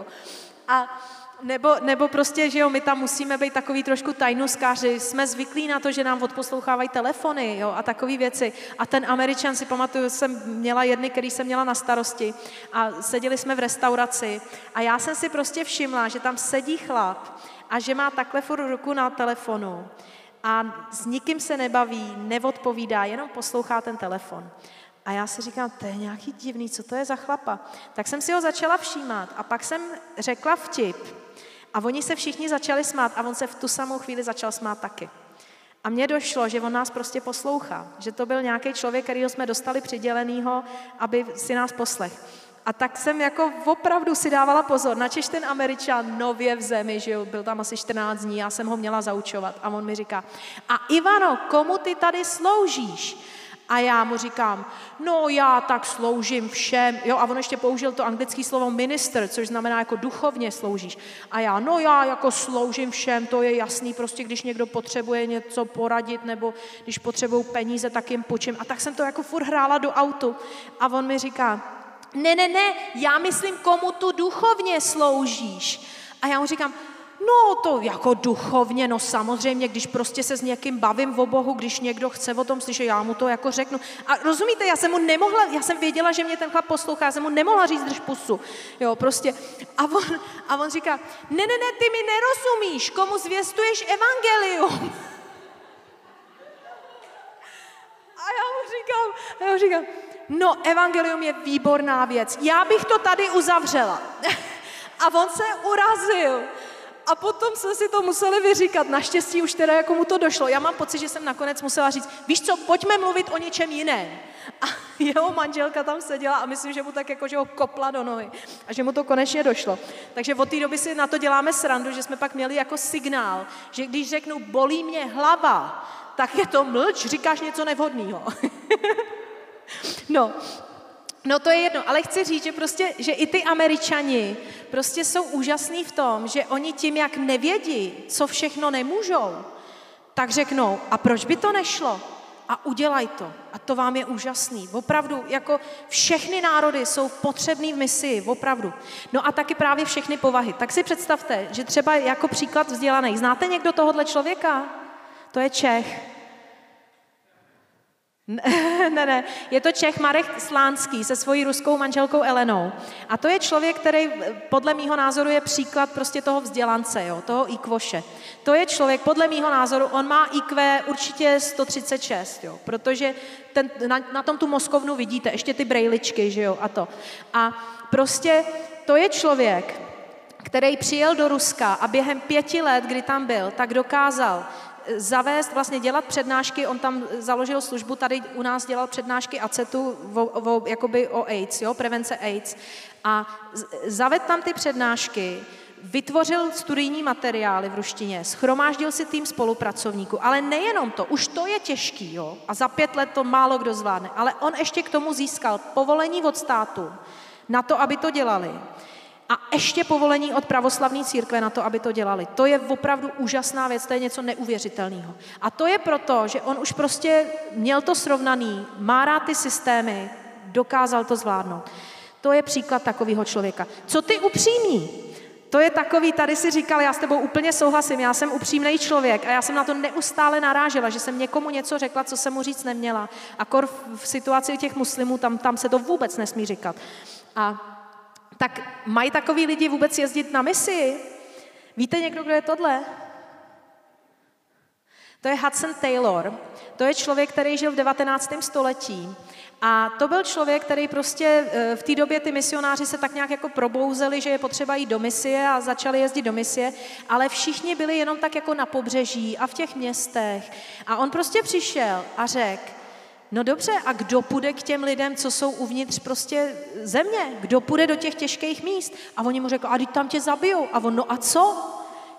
A nebo prostě, že jo, my tam musíme být takový trošku tajnůstkáři, jsme zvyklí na to, že nám odposlouchávají telefony, jo, a takové věci. A ten Američan, si pamatuju, jsem měla jedny, který jsem měla na starosti a seděli jsme v restauraci a já jsem si prostě všimla, že tam sedí chlap a že má takhle furt ruku na telefonu a s nikým se nebaví, neodpovídá, jenom poslouchá ten telefon. A já si říkám, to je nějaký divný, co to je za chlapa? Tak jsem si ho začala všímat a pak jsem řekla vtip. A oni se všichni začali smát a on se v tu samou chvíli začal smát taky. A mně došlo, že on nás prostě poslouchá, že to byl nějaký člověk, kterýho jsme dostali přidělenýho, aby si nás poslech. A tak jsem jako opravdu si dávala pozor, načež ten Američan nově v zemi, že jo, byl tam asi 14 dní, já jsem ho měla zaučovat a on mi říká, a Ivano, komu ty tady sloužíš? A já mu říkám, no já tak sloužím všem, jo, a on ještě použil to anglické slovo minister, což znamená jako duchovně sloužíš. A já, no já jako sloužím všem, to je jasný, prostě když někdo potřebuje něco poradit, nebo když potřebují peníze, tak jim půjčím. A tak jsem to jako furt hrála do autu. A on mi říká, ne, já myslím, komu tu duchovně sloužíš. A já mu říkám, no to jako duchovně, no samozřejmě, když prostě se s někým bavím o Bohu, když někdo chce o tom slyšet, já mu to jako řeknu. A rozumíte, já jsem věděla, že mě ten chlap poslouchá, já jsem mu nemohla říct drž pusu, jo, prostě. A on říká, ne, ty mi nerozumíš, komu zvěstuješ evangelium? A já mu říkám, no evangelium je výborná věc, já bych to tady uzavřela. A on se urazil. A potom jsme si to museli vyříkat. Naštěstí už teda jako mu to došlo. Já mám pocit, že jsem nakonec musela říct, víš co, pojďme mluvit o něčem jiném. A jeho manželka tam seděla a myslím, že mu tak jako, že ho kopla do nohy. A že mu to konečně došlo. Takže od té doby si na to děláme srandu, že jsme pak měli jako signál, že když řeknu, bolí mě hlava, tak je to mlč, říkáš něco nevhodného. No to je jedno, ale chci říct, že prostě, že i ty Američani prostě jsou úžasní v tom, že oni tím, jak nevědí, co všechno nemůžou, tak řeknou, a proč by to nešlo? A udělaj to. A to vám je úžasný. Opravdu, jako všechny národy jsou potřebný v misii, opravdu. No a taky právě všechny povahy. Tak si představte, že třeba jako příklad vzdělaný. Znáte někdo tohohle člověka? To je Čech. Ne, je to Čech Marek Slánský se svojí ruskou manželkou Elenou. A to je člověk, který podle mýho názoru je příklad prostě toho vzdělance, jo, toho IQ-voše. To je člověk, podle mýho názoru, on má IQ určitě 136, jo, protože na tom tu mozkovnu vidíte, ještě ty brejličky, že jo, a to. A prostě to je člověk, který přijel do Ruska a během 5 let, kdy tam byl, tak dokázal zavést, vlastně dělat přednášky, on tam založil službu, tady u nás dělal přednášky ACETu jakoby o AIDS, jo, prevence AIDS. A zavedl tam ty přednášky, vytvořil studijní materiály v ruštině, shromáždil si tým spolupracovníků, ale nejenom to, už to je těžký, jo, a za 5 let to málo kdo zvládne, ale on ještě k tomu získal povolení od státu na to, aby to dělali. A ještě povolení od pravoslavné církve na to, aby to dělali. To je opravdu úžasná věc, to je něco neuvěřitelného. A to je proto, že on už prostě měl to srovnaný, má rád ty systémy, dokázal to zvládnout. To je příklad takového člověka. Co ty upřímní? To je takový, tady si říkal, já s tebou úplně souhlasím, já jsem upřímný člověk a já jsem na to neustále narážela, že jsem někomu něco řekla, co jsem mu říct neměla. Akor v situaci těch muslimů, tam se to vůbec nesmí říkat. A tak mají takový lidi vůbec jezdit na misi? Víte někdo, kdo je tohle? To je Hudson Taylor. To je člověk, který žil v 19. století A to byl člověk, který prostě v té době ty misionáři se tak nějak jako probouzeli, že je potřeba jít do misie a začali jezdit do misie, ale všichni byli jenom tak jako na pobřeží a v těch městech. A on prostě přišel a řekl, no dobře, a kdo půjde k těm lidem, co jsou uvnitř prostě země? Kdo půjde do těch těžkých míst? A oni mu řekli, a teď tam tě zabijou. A on, no a co?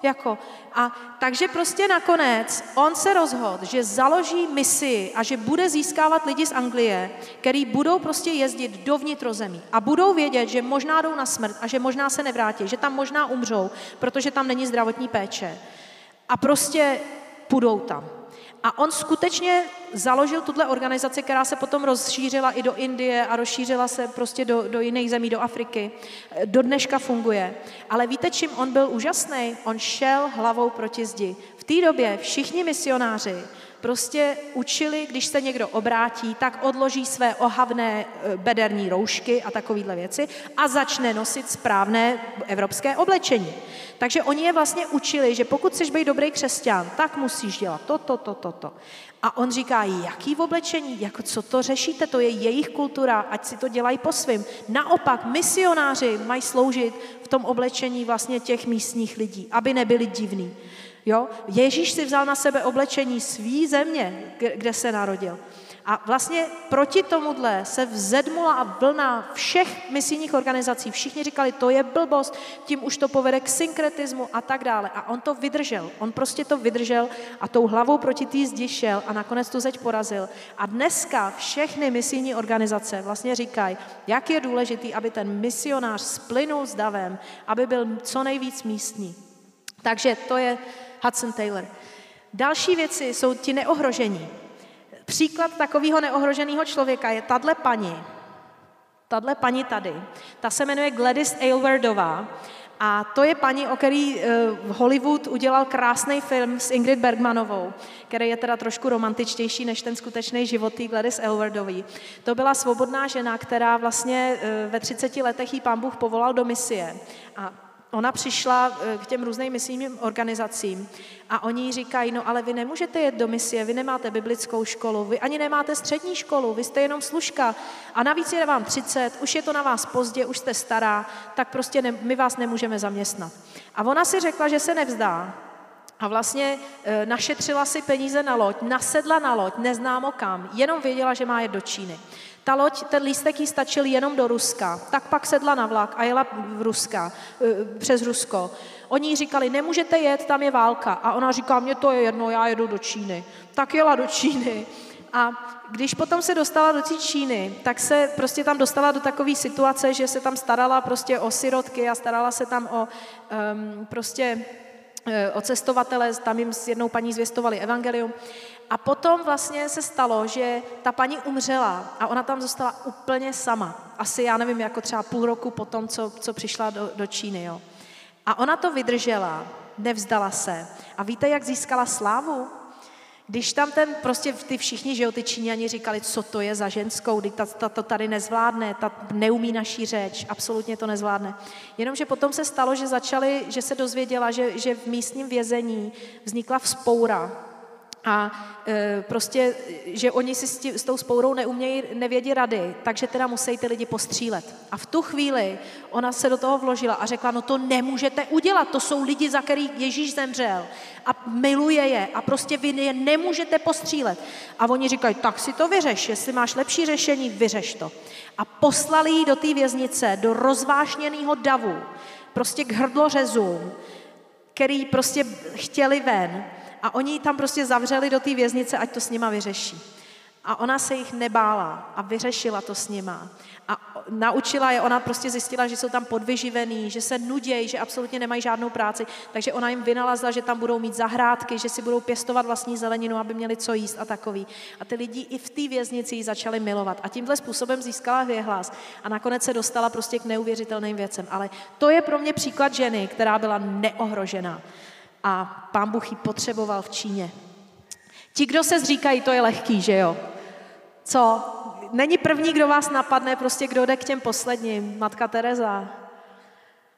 Takže prostě nakonec on se rozhodl, že založí misi a že bude získávat lidi z Anglie, který budou prostě jezdit do vnitrozemí a budou vědět, že možná jdou na smrt a že možná se nevrátí, že tam možná umřou, protože tam není zdravotní péče. A prostě půjdou tam. A on skutečně založil tuhle organizaci, která se potom rozšířila i do Indie a rozšířila se prostě do jiných zemí, do Afriky. Do dneška funguje. Ale víte, čím on byl úžasný? On šel hlavou proti zdi. V té době všichni misionáři prostě učili, když se někdo obrátí, tak odloží své ohavné bederní roušky a takovéhle věci a začne nosit správné evropské oblečení. Takže oni je vlastně učili, že pokud chceš být dobrý křesťan, tak musíš dělat to. A on říká, jaký oblečení, jako co to řešíte, to je jejich kultura, ať si to dělají po svým. Naopak, misionáři mají sloužit v tom oblečení vlastně těch místních lidí, aby nebyli divní. Jo? Ježíš si vzal na sebe oblečení svý země, kde se narodil. A vlastně proti tomuhle se vzedmula vlna všech misijních organizací. Všichni říkali, to je blbost, tím už to povede k synkretismu a tak dále. A on to vydržel. On prostě to vydržel a tou hlavou proti té zdi šel a nakonec tu zeď porazil. A dneska všechny misijní organizace vlastně říkají, jak je důležitý, aby ten misionář splynul s davem, aby byl co nejvíc místní. Takže to je Hudson Taylor. Další věci jsou ti neohrožení. Příklad takového neohroženého člověka je tahle paní tady. Ta se jmenuje Gladys Aylwardová a to je paní, o který Hollywood udělal krásný film s Ingrid Bergmanovou, který je teda trošku romantičtější než ten skutečný život té Gladys Aylwardové. To byla svobodná žena, která vlastně ve 30 letech jí Pán Bůh povolal do misie a ona přišla k těm různým misijním organizacím a oni jí říkají, no ale vy nemůžete jet do misie, vy nemáte biblickou školu, vy ani nemáte střední školu, vy jste jenom služka a navíc je vám 30, už je to na vás pozdě, už jste stará, tak prostě my vás nemůžeme zaměstnat. A ona si řekla, že se nevzdá a vlastně našetřila si peníze na loď, nasedla na loď, neznámo kam, jenom věděla, že má jet do Číny. Ta loď, ten lístek jí stačil jenom do Ruska, tak pak sedla na vlak a jela přes Rusko. Oni jí říkali, nemůžete jet, tam je válka. A ona říká, mně to je jedno, já jedu do Číny. Tak jela do Číny. A když potom se dostala do té Číny, tak se prostě tam dostala do takové situace, že se tam starala prostě o sirotky a starala se tam o cestovatele, tam jim s jednou paní zvěstovali evangelium. A potom vlastně se stalo, že ta paní umřela a ona tam zůstala úplně sama. Asi, já nevím, jako třeba půl roku potom, co přišla do Číny. Jo. A ona to vydržela, nevzdala se. A víte, jak získala slávu? Když tam ty všichni, že jo, ty Číňani říkali, co to je za ženskou, ta to tady nezvládne, ta neumí naší řeč, absolutně to nezvládne. Jenomže potom se stalo, že se dozvěděla, že v místním vězení vznikla vzpoura a prostě, že oni si s tou vzpourou nevědí rady, takže teda musí ty lidi postřílet. A v tu chvíli ona se do toho vložila a řekla, no to nemůžete udělat, to jsou lidi, za který Ježíš zemřel a miluje je a prostě vy je nemůžete postřílet. A oni říkají, tak si to vyřeš, jestli máš lepší řešení, vyřeš to. A poslali ji do té věznice, do rozvášněného davu, prostě k hrdlořezům, který prostě chtěli ven. A oni ji tam prostě zavřeli do té věznice, ať to s nima vyřeší. A ona se jich nebála a vyřešila to s nima. A naučila je, ona prostě zjistila, že jsou tam podvyživený, že se nudějí, že absolutně nemají žádnou práci, takže ona jim vynalazla, že tam budou mít zahrádky, že si budou pěstovat vlastní zeleninu, aby měli co jíst a takový. A ty lidi i v té věznici ji začali milovat. A tímhle způsobem získala věhlas a nakonec se dostala prostě k neuvěřitelným věcem. Ale to je pro mě příklad ženy, která byla neohrožená. A Pán Bůh ji potřeboval v Číně. Ti, kdo se zříkají, to je lehký, že jo? Co? Není první, kdo vás napadne, prostě kdo jde k těm posledním. Matka Tereza.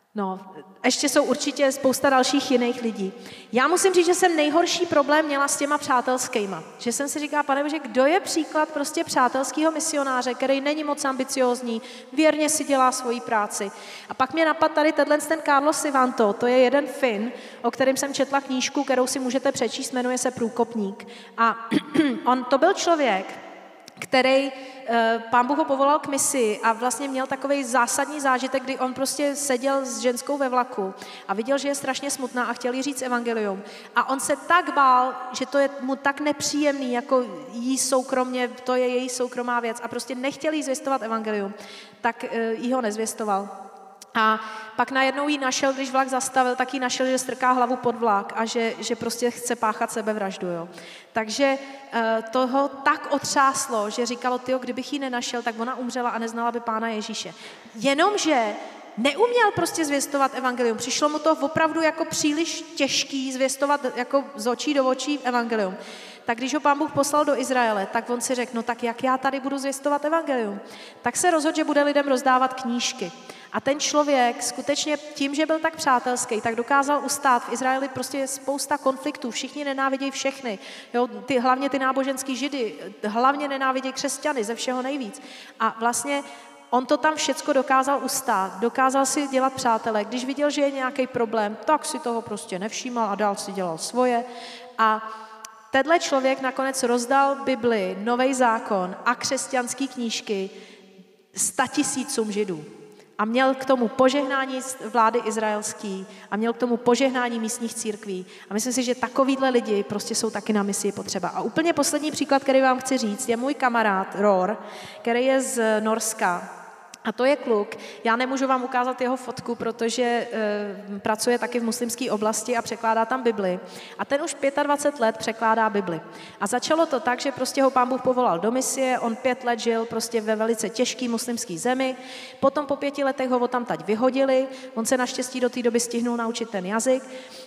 No, ještě jsou určitě spousta dalších jiných lidí. Já musím říct, že jsem nejhorší problém měla s těma přátelskýma. Že jsem si říkala, Pane Bože, kdo je příklad prostě přátelského misionáře, který není moc ambiciózní, věrně si dělá svoji práci. A pak mě napadl tady ten Carlos Sivanto, to je jeden Fin, o kterém jsem četla knížku, kterou si můžete přečíst, jmenuje se Průkopník. A on to byl člověk, který Pán Bůh ho povolal k misi a vlastně měl takový zásadní zážitek, kdy on prostě seděl s ženskou ve vlaku a viděl, že je strašně smutná a chtěl jí říct evangelium. A on se tak bál, že to je mu tak nepříjemný, jako jí soukromně, to je její soukromá věc a prostě nechtěl jí zvěstovat evangelium, tak jí ho nezvěstoval. A pak najednou jí našel, když vlak zastavil, tak jí našel, že strká hlavu pod vlak a že prostě chce páchat sebevraždu. Jo. Takže toho tak otřáslo, že říkalo, tyjo, kdybych ji nenašel, tak ona umřela a neznala by Pána Ježíše. Jenomže neuměl prostě zvěstovat evangelium. Přišlo mu to opravdu jako příliš těžký zvěstovat jako z očí do očí evangelium. Tak když ho Pán Bůh poslal do Izraele, tak on si řekl, no tak jak já tady budu zvěstovat evangelium? Tak se rozhodl, že bude lidem rozdávat knížky. A ten člověk skutečně tím, že byl tak přátelský, tak dokázal ustát. V Izraeli prostě je spousta konfliktů, všichni nenávidějí všechny. Jo, hlavně ty náboženský Židy, hlavně nenávidějí křesťany ze všeho nejvíc. A vlastně on to tam všecko dokázal ustát, dokázal si dělat přátele. Když viděl, že je nějaký problém, tak si toho prostě nevšímal a dál si dělal svoje. A tenhle člověk nakonec rozdal Bibli, Nový zákon a křesťanské knížky 100 000 Židů. A měl k tomu požehnání vlády izraelský a měl k tomu požehnání místních církví. A myslím si, že takovýhle lidi prostě jsou taky na misi potřeba. A úplně poslední příklad, který vám chci říct, je můj kamarád Ror, který je z Norska. A to je kluk, já nemůžu vám ukázat jeho fotku, protože pracuje taky v muslimské oblasti a překládá tam Bibli. A ten už 25 let překládá Bibli. A začalo to tak, že prostě ho Pán Bůh povolal do misie, on 5 let žil prostě ve velice těžké muslimské zemi, potom po 5 letech ho tamtať vyhodili, on se naštěstí do té doby stihnul naučit ten jazyk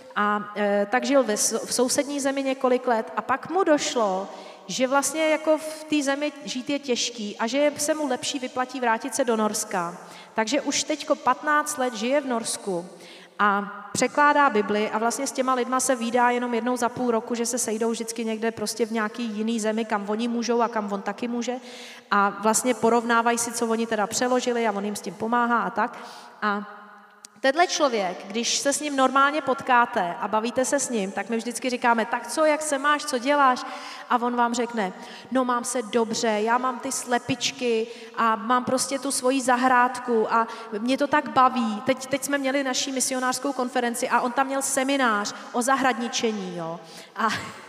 a tak žil v sousední zemi několik let a pak mu došlo, že vlastně jako v té zemi žít je těžký a že se mu lepší vyplatí vrátit se do Norska. Takže už teďko 15 let žije v Norsku a překládá Bibli a vlastně s těma lidma se vídá jenom jednou za půl roku, že se sejdou vždycky někde prostě v nějaký jiný zemi, kam oni můžou a kam on taky může a vlastně porovnávají si, co oni teda přeložili a on jim s tím pomáhá a tak. A tenhle člověk, když se s ním normálně potkáte a bavíte se s ním, tak my vždycky říkáme, tak co, jak se máš, co děláš? A on vám řekne, no mám se dobře, já mám ty slepičky a mám prostě tu svoji zahrádku a mě to tak baví. Teď jsme měli naši misionářskou konferenci a on tam měl seminář o zahradničení, jo. A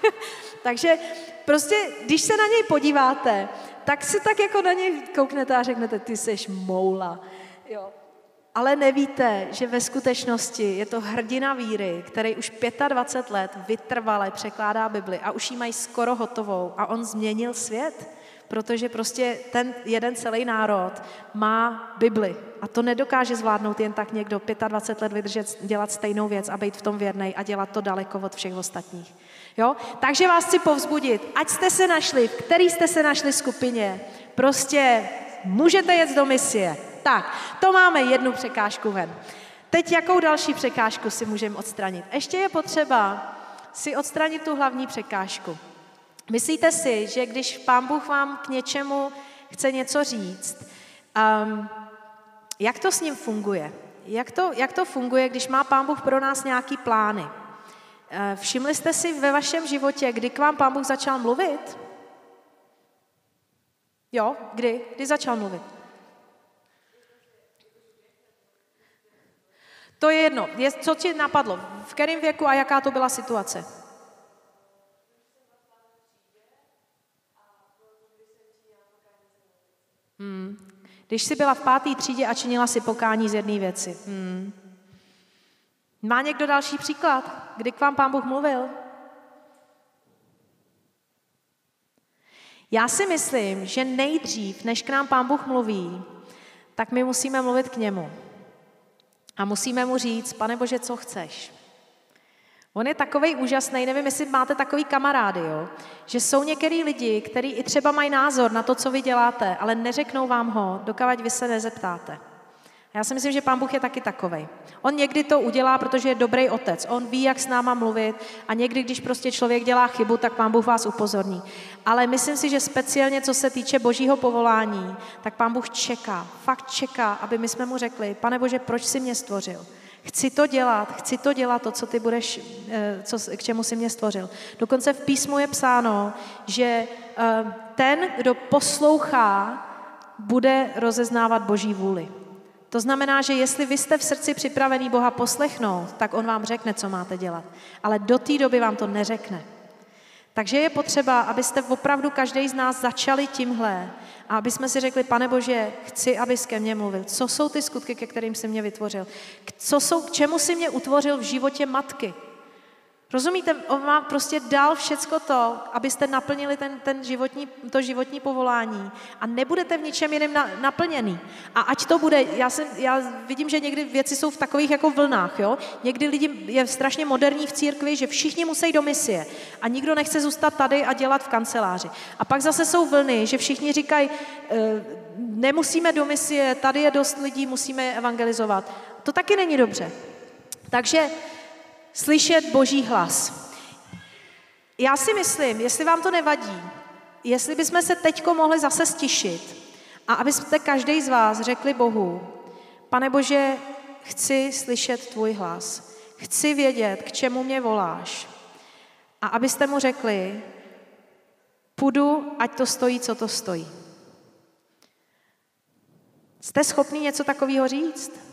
takže prostě, když se na něj podíváte, tak si tak jako na něj kouknete a řeknete, ty seš moula, jo. Ale nevíte, že ve skutečnosti je to hrdina víry, který už 25 let vytrvale překládá Bibli a už ji mají skoro hotovou a on změnil svět, protože prostě ten jeden celý národ má Bibli a to nedokáže zvládnout jen tak někdo 25 let vydržet dělat stejnou věc a být v tom věrnej a dělat to daleko od všech ostatních. Jo? Takže vás chci povzbudit, ať jste se našli, v který jste se našli skupině, prostě můžete jet do misie. Tak, to máme jednu překážku ven. Teď jakou další překážku si můžeme odstranit? Ještě je potřeba si odstranit tu hlavní překážku. Myslíte si, že když Pán Bůh vám k něčemu chce něco říct, jak to s ním funguje? Jak to funguje, když má Pán Bůh pro nás nějaký plány? Všimli jste si ve vašem životě, kdy k vám Pán Bůh začal mluvit? Jo, kdy? Kdy začal mluvit? To je jedno. Co ti napadlo? V kterém věku a jaká to byla situace? Když jsi byla v 5. třídě a činila si pokání z jedné věci. Má někdo další příklad? Kdy k vám Pán Bůh mluvil? Já si myslím, že nejdřív, než k nám Pán Bůh mluví, tak my musíme mluvit k němu. A musíme mu říct, Pane Bože, co chceš? On je takovej úžasný, nevím, jestli máte takový kamarády, jo? Že jsou některý lidi, kteří i třeba mají názor na to, co vy děláte, ale neřeknou vám ho, dokud vy se nezeptáte. Já si myslím, že Pán Bůh je taky takovej. On někdy to udělá, protože je dobrý otec. On ví, jak s náma mluvit a někdy, když prostě člověk dělá chybu, tak Pán Bůh vás upozorní. Ale myslím si, že speciálně, co se týče Božího povolání, tak Pán Bůh čeká, fakt čeká, aby my jsme mu řekli, Pane Bože, proč jsi mě stvořil? Chci to dělat to, co ty budeš, k čemu jsi mě stvořil. Dokonce v písmu je psáno, že ten, kdo poslouchá, bude rozeznávat Boží vůli. To znamená, že jestli vy jste v srdci připravený Boha poslechnout, tak on vám řekne, co máte dělat. Ale do té doby vám to neřekne. Takže je potřeba, abyste opravdu každý z nás začali tímhle a aby jsme si řekli, Pane Bože, chci, abys ke mně mluvil. Co jsou ty skutky, ke kterým jsi mě vytvořil? K čemu jsi mě utvořil v životě matky? Rozumíte, on vám prostě dal všecko to, abyste naplnili to životní povolání a nebudete v ničem jiném naplněný. A ať to bude, já vidím, že někdy věci jsou v takových jako vlnách, jo? Někdy lidi je strašně moderní v církvi, že všichni musí do misie a nikdo nechce zůstat tady a dělat v kanceláři. A pak zase jsou vlny, že všichni říkají, nemusíme do misie, tady je dost lidí, musíme evangelizovat. To taky není dobře. Takže slyšet Boží hlas. Já si myslím, jestli vám to nevadí, jestli bychom se teďko mohli zase stišit a abyste každý z vás řekli Bohu, Pane Bože, chci slyšet tvůj hlas. Chci vědět, k čemu mě voláš. A abyste mu řekli, půjdu, ať to stojí, co to stojí. Jste schopni něco takového říct?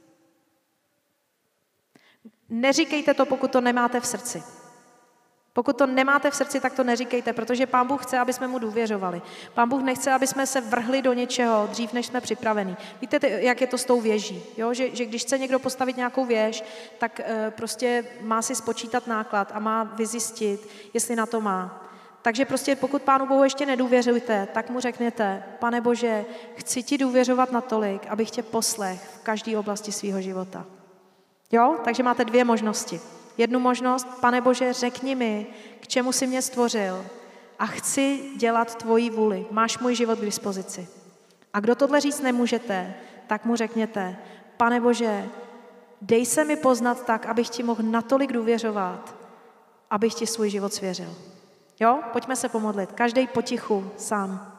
Neříkejte to, pokud to nemáte v srdci. Pokud to nemáte v srdci, tak to neříkejte, protože Pán Bůh chce, aby jsme mu důvěřovali. Pán Bůh nechce, aby jsme se vrhli do něčeho dřív, než jsme připravení. Víte, jak je to s tou věží? Jo? Že když chce někdo postavit nějakou věž, tak prostě má si spočítat náklad a má vyzjistit, jestli na to má. Takže prostě pokud Pánu Bohu ještě nedůvěřujete, tak mu řekněte, Pane Bože, chci ti důvěřovat natolik, abych tě poslech v každé oblasti svého života. Jo? Takže máte dvě možnosti. Jednu možnost, Pane Bože, řekni mi, k čemu jsi mě stvořil a chci dělat tvoji vůli. Máš můj život k dispozici. A kdo tohle říct nemůžete, tak mu řekněte, Pane Bože, dej se mi poznat tak, abych ti mohl natolik důvěřovat, abych ti svůj život svěřil. Jo? Pojďme se pomodlit. Každý potichu sám.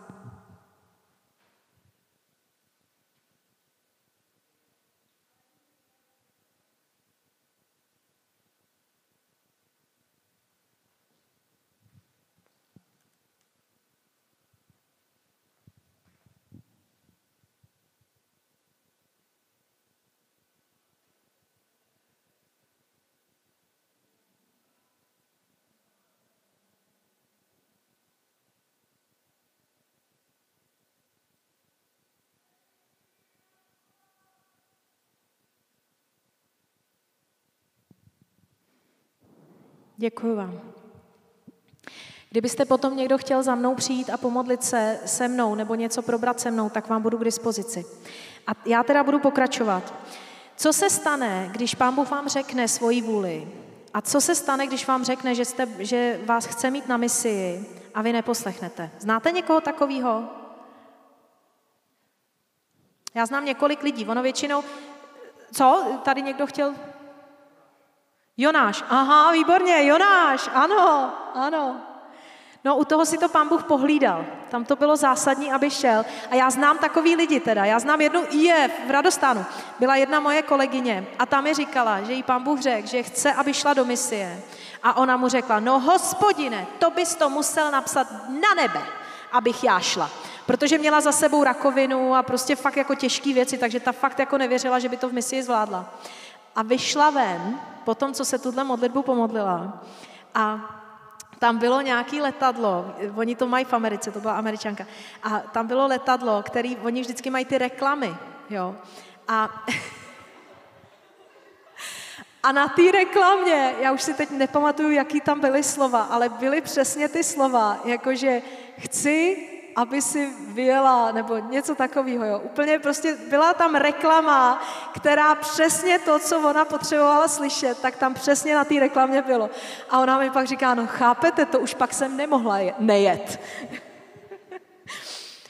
Děkuji vám. Kdybyste potom někdo chtěl za mnou přijít a pomodlit se se mnou nebo něco probrat se mnou, tak vám budu k dispozici. A já teda budu pokračovat. Co se stane, když Pán Bůh vám řekne svoji vůli? A co se stane, když vám řekne, že vás chce mít na misii a vy neposlechnete? Znáte někoho takového? Já znám několik lidí. Ono většinou... Co? Tady někdo chtěl... Jonáš. Aha, výborně, Jonáš. Ano, ano. No, u toho si to Pán Bůh pohlídal. Tam to bylo zásadní, aby šel. A já znám takový lidi teda. Já znám jednu v Radostánu. Byla jedna moje kolegyně a ta mi říkala, že jí Pán Bůh řekl, že chce, aby šla do misie. A ona mu řekla, no Hospodine, to bys to musel napsat na nebe, abych já šla. Protože měla za sebou rakovinu a prostě fakt jako těžké věci, takže ta fakt jako nevěřila, že by to v misii zvládla. A vyšla ven, po tom, co se tuhle modlitbu pomodlila, a tam bylo nějaké letadlo, oni to mají v Americe, to byla Američanka, a tam bylo letadlo, který, oni vždycky mají ty reklamy, jo, a na té reklamě, já už si teď nepamatuju, jaký tam byly slova, ale byly přesně ty slova, jakože chci, aby si vyjela, nebo něco takového, jo. Úplně prostě byla tam reklama, která přesně to, co ona potřebovala slyšet, tak tam přesně na té reklamě bylo. A ona mi pak říká, no chápete, to už pak jsem nemohla nejet.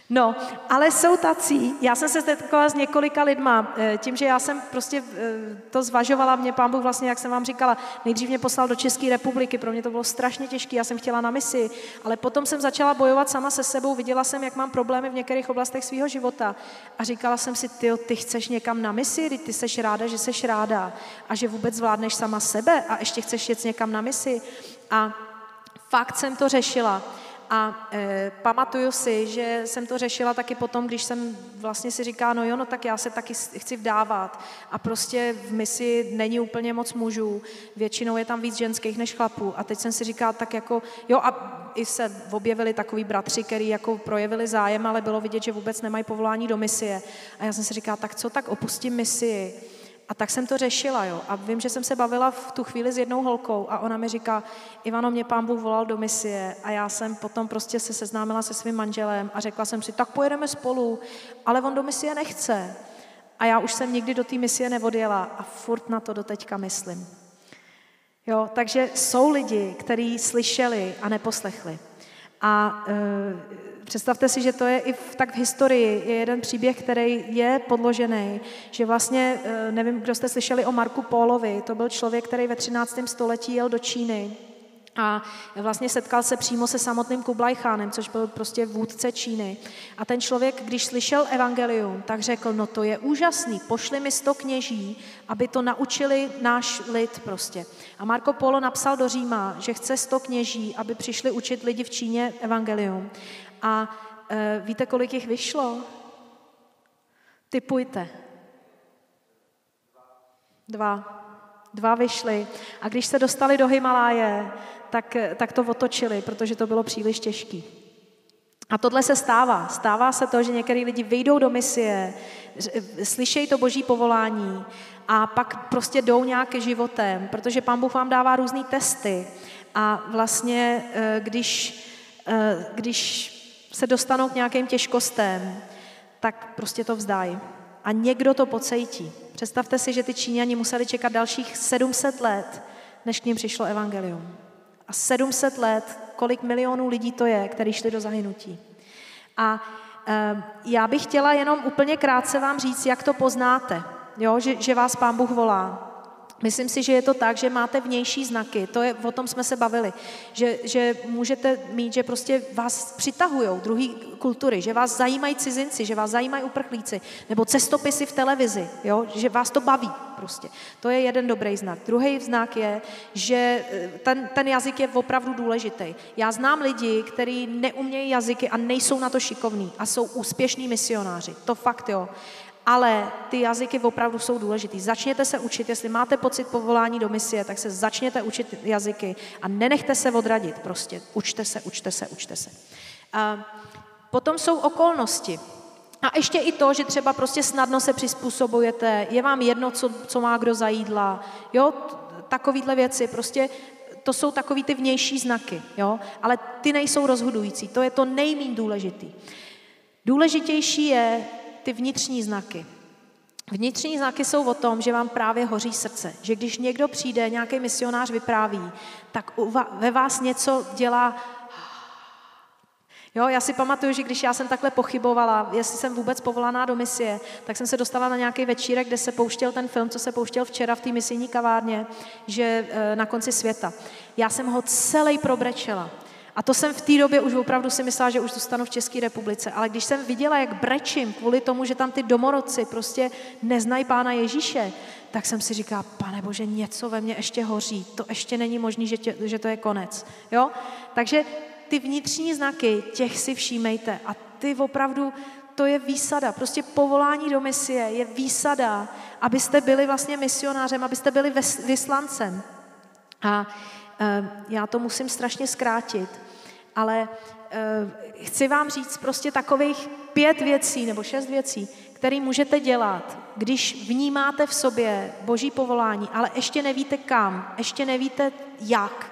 No, ale jsou tací, já jsem se setkala s několika lidma, tím, že já jsem prostě to zvažovala, mě Pán Bůh vlastně, jak jsem vám říkala, nejdřív mě poslal do České republiky, pro mě to bylo strašně těžké, já jsem chtěla na misi, ale potom jsem začala bojovat sama se sebou, viděla jsem, jak mám problémy v některých oblastech svého života a říkala jsem si, ty chceš někam na misi, ty seš ráda, že seš ráda a že vůbec zvládneš sama sebe a ještě chceš jet někam na misi a fakt jsem to řešila. A pamatuju si, že jsem to řešila taky potom, když jsem vlastně si říkala, no tak já se taky chci vdávat a prostě v misi není úplně moc mužů, většinou je tam víc ženských než chlapů a teď jsem si říkala tak jako, a i se objevili takový bratři, který jako projevili zájem, ale bylo vidět, že vůbec nemají povolání do misie a já jsem si říkala, tak co, tak opustím misii. A tak jsem to řešila, A vím, že jsem se bavila v tu chvíli s jednou holkou a ona mi říká, Ivano, mě Pán Bůh volal do misie a já jsem potom prostě se seznámila se svým manželem a řekla jsem si, tak pojedeme spolu, ale on do misie nechce. A já už jsem nikdy do té misie neodjela a furt na to doteďka myslím. Takže jsou lidi, kteří slyšeli a neposlechli. A představte si, že to je i tak v historii, je jeden příběh, který je podložený, že vlastně, nevím, kdo jste slyšeli o Marku Pólovi, to byl člověk, který ve 13. století jel do Číny a vlastně setkal se přímo se samotným Kublaj Chánem, což byl prostě vůdce Číny. A ten člověk, když slyšel evangelium, tak řekl, no to je úžasný, pošli mi 100 kněží, aby to naučili náš lid prostě. A Marco Polo napsal do Říma, že chce 100 kněží, aby přišli učit lidi v Číně evangelium. A víte, kolik jich vyšlo? Tipujte. 2 vyšli. A když se dostali do Himaláje, tak to otočili, protože to bylo příliš těžký. A tohle se stává. Stává se to, že některý lidi vyjdou do misie, slyšejí to boží povolání a pak prostě jdou nějak životem, protože Pán Bůh vám dává různý testy. A vlastně, když se dostanou k nějakým těžkostem, tak prostě to vzdají. A někdo to pocítí. Představte si, že ty Číňani museli čekat dalších 700 let, než k ním přišlo evangelium. A 700 let, kolik milionů lidí to je, kteří šli do zahynutí. A já bych chtěla jenom úplně krátce vám říct, jak to poznáte, že vás Pán Bůh volá. Myslím si, že je to tak, že máte vnější znaky, o tom jsme se bavili, že můžete mít, že prostě vás přitahujou druhý kultury, že vás zajímají cizinci, že vás zajímají uprchlíci, nebo cestopisy v televizi, že vás to baví prostě. To je jeden dobrý znak. Druhý znak je, že ten jazyk je opravdu důležitý. Já znám lidi, kteří neumějí jazyky a nejsou na to šikovní a jsou úspěšní misionáři. To fakt ale ty jazyky opravdu jsou důležitý. Začněte se učit, jestli máte pocit povolání do misie, tak se začněte učit jazyky a nenechte se odradit prostě. Učte se. Potom jsou okolnosti. A ještě i to, že třeba prostě snadno se přizpůsobujete, je vám jedno, co má kdo za jídla, takovýhle věci, prostě to jsou takový ty vnější znaky, ale ty nejsou rozhodující, to je to nejméně důležitý. Důležitější je ty vnitřní znaky. Vnitřní znaky jsou o tom, že vám právě hoří srdce. Že když někdo přijde, nějaký misionář vypráví, tak ve vás něco dělá. Já si pamatuju, že když já jsem takhle pochybovala, jestli jsem vůbec povolaná do misie, tak jsem se dostala na nějaký večírek, kde se pouštěl ten film, co se pouštěl včera v té misijní kavárně, že Na konci světa. Já jsem ho celý probrečela. A to jsem v té době už opravdu si myslela, že už zůstanu v České republice. Ale když jsem viděla, jak brečím kvůli tomu, že tam ty domorodci prostě neznají Pána Ježíše, tak jsem si říkala, Pane Bože, něco ve mně ještě hoří. To ještě není možné, že to je konec. Takže ty vnitřní znaky, těch si všímejte. A ty opravdu, to je výsada. Prostě povolání do misie je výsada, abyste byli vlastně misionářem, abyste byli vyslancem. A já to musím strašně zkrátit, ale chci vám říct prostě takových 5 věcí nebo 6 věcí, které můžete dělat, když vnímáte v sobě boží povolání, ale ještě nevíte kam, ještě nevíte jak,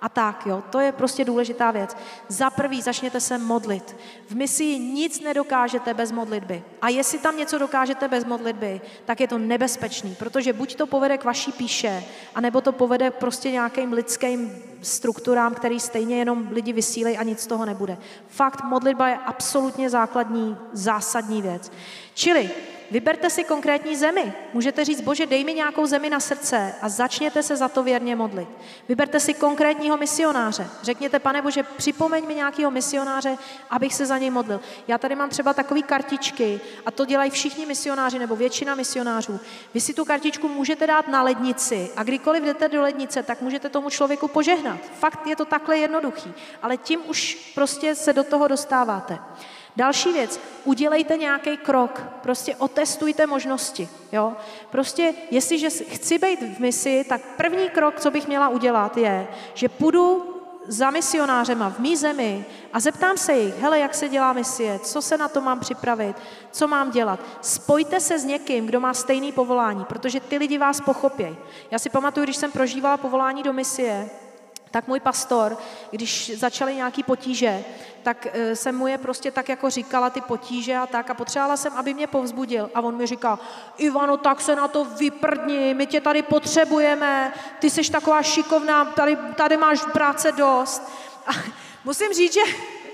A tak, jo, to je prostě důležitá věc. Za prvý začněte se modlit. V misii nic nedokážete bez modlitby. A jestli tam něco dokážete bez modlitby, tak je to nebezpečný, protože buď to povede k vaší píše, anebo to povede prostě nějakým lidským strukturám, který stejně jenom lidi vysílejí a nic z toho nebude. Fakt, modlitba je absolutně základní, zásadní věc. Čili vyberte si konkrétní zemi. Můžete říct, Bože, dej mi nějakou zemi na srdce a začněte se za to věrně modlit. Vyberte si konkrétního misionáře. Řekněte, Pane Bože, připomeň mi nějakého misionáře, abych se za něj modlil. Já tady mám třeba takové kartičky a to dělají všichni misionáři nebo většina misionářů. Vy si tu kartičku můžete dát na lednici a kdykoliv jdete do lednice, tak můžete tomu člověku požehnat. Fakt je to takhle jednoduchý, ale tím už prostě se do toho dostáváte. Další věc, udělejte nějaký krok, prostě otestujte možnosti, jo. Prostě, jestliže chci být v misi, tak první krok, co bych měla udělat, je, že půjdu za misionářema v mý zemi a zeptám se jich, hele, jak se dělá misie, co se na to mám připravit, co mám dělat. Spojte se s někým, kdo má stejné povolání, protože ty lidi vás pochopějí. Já si pamatuju, když jsem prožívala povolání do misie, tak můj pastor, když začaly nějaký potíže, tak jsem mu je prostě tak jako říkala ty potíže a tak a potřebovala jsem, aby mě povzbudil. A on mi říká, Ivano, tak se na to vyprdni, my tě tady potřebujeme, ty seš taková šikovná, tady máš práce dost. A musím říct, že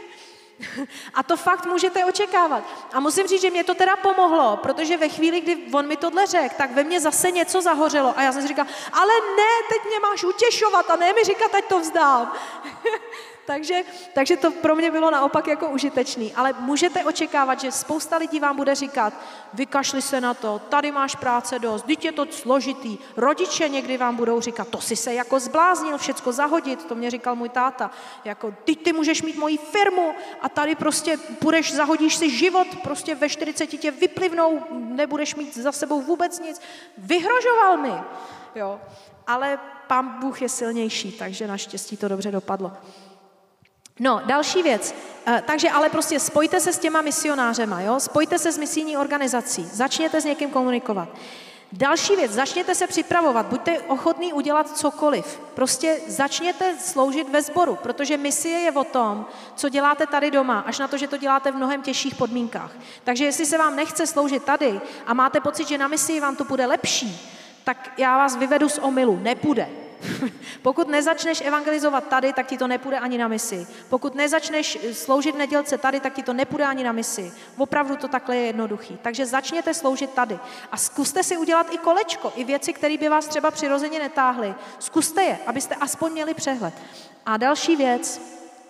a to fakt můžete očekávat. A musím říct, že mě to teda pomohlo, protože ve chvíli, kdy on mi tohle řekl, tak ve mně zase něco zahořelo. A já jsem si říkala, ale ne, teď mě máš utěšovat a ne mi říkat, ať to vzdám. Takže to pro mě bylo naopak jako užitečný. Ale můžete očekávat, že spousta lidí vám bude říkat, vykašli se na to, tady máš práce dost, teď je to složitý. Rodiče někdy vám budou říkat, to si se jako zbláznil, všecko zahodit, to mě říkal můj táta. Jako, ty můžeš mít moji firmu a tady prostě půjdeš, zahodíš si život, prostě ve 40 tě vyplivnou, nebudeš mít za sebou vůbec nic. Vyhrožoval mi, jo. Ale Pán Bůh je silnější, takže naštěstí to dobře dopadlo. No, další věc. Takže ale prostě spojte se s těma misionářema, jo? Spojte se s misijní organizací, začněte s někým komunikovat. Další věc, začněte se připravovat, buďte ochotní udělat cokoliv. Prostě začněte sloužit ve sboru, protože misie je o tom, co děláte tady doma, až na to, že to děláte v mnohem těžších podmínkách. Takže jestli se vám nechce sloužit tady a máte pocit, že na misii vám to bude lepší, tak já vás vyvedu z omylu, nepůjde. Pokud nezačneš evangelizovat tady, tak ti to nepůjde ani na misi. Pokud nezačneš sloužit v nedělce tady, tak ti to nepůjde ani na misi. Opravdu to takhle je jednoduchý. Takže začněte sloužit tady. A zkuste si udělat i kolečko, i věci, které by vás třeba přirozeně netáhly. Zkuste je, abyste aspoň měli přehled. A další věc,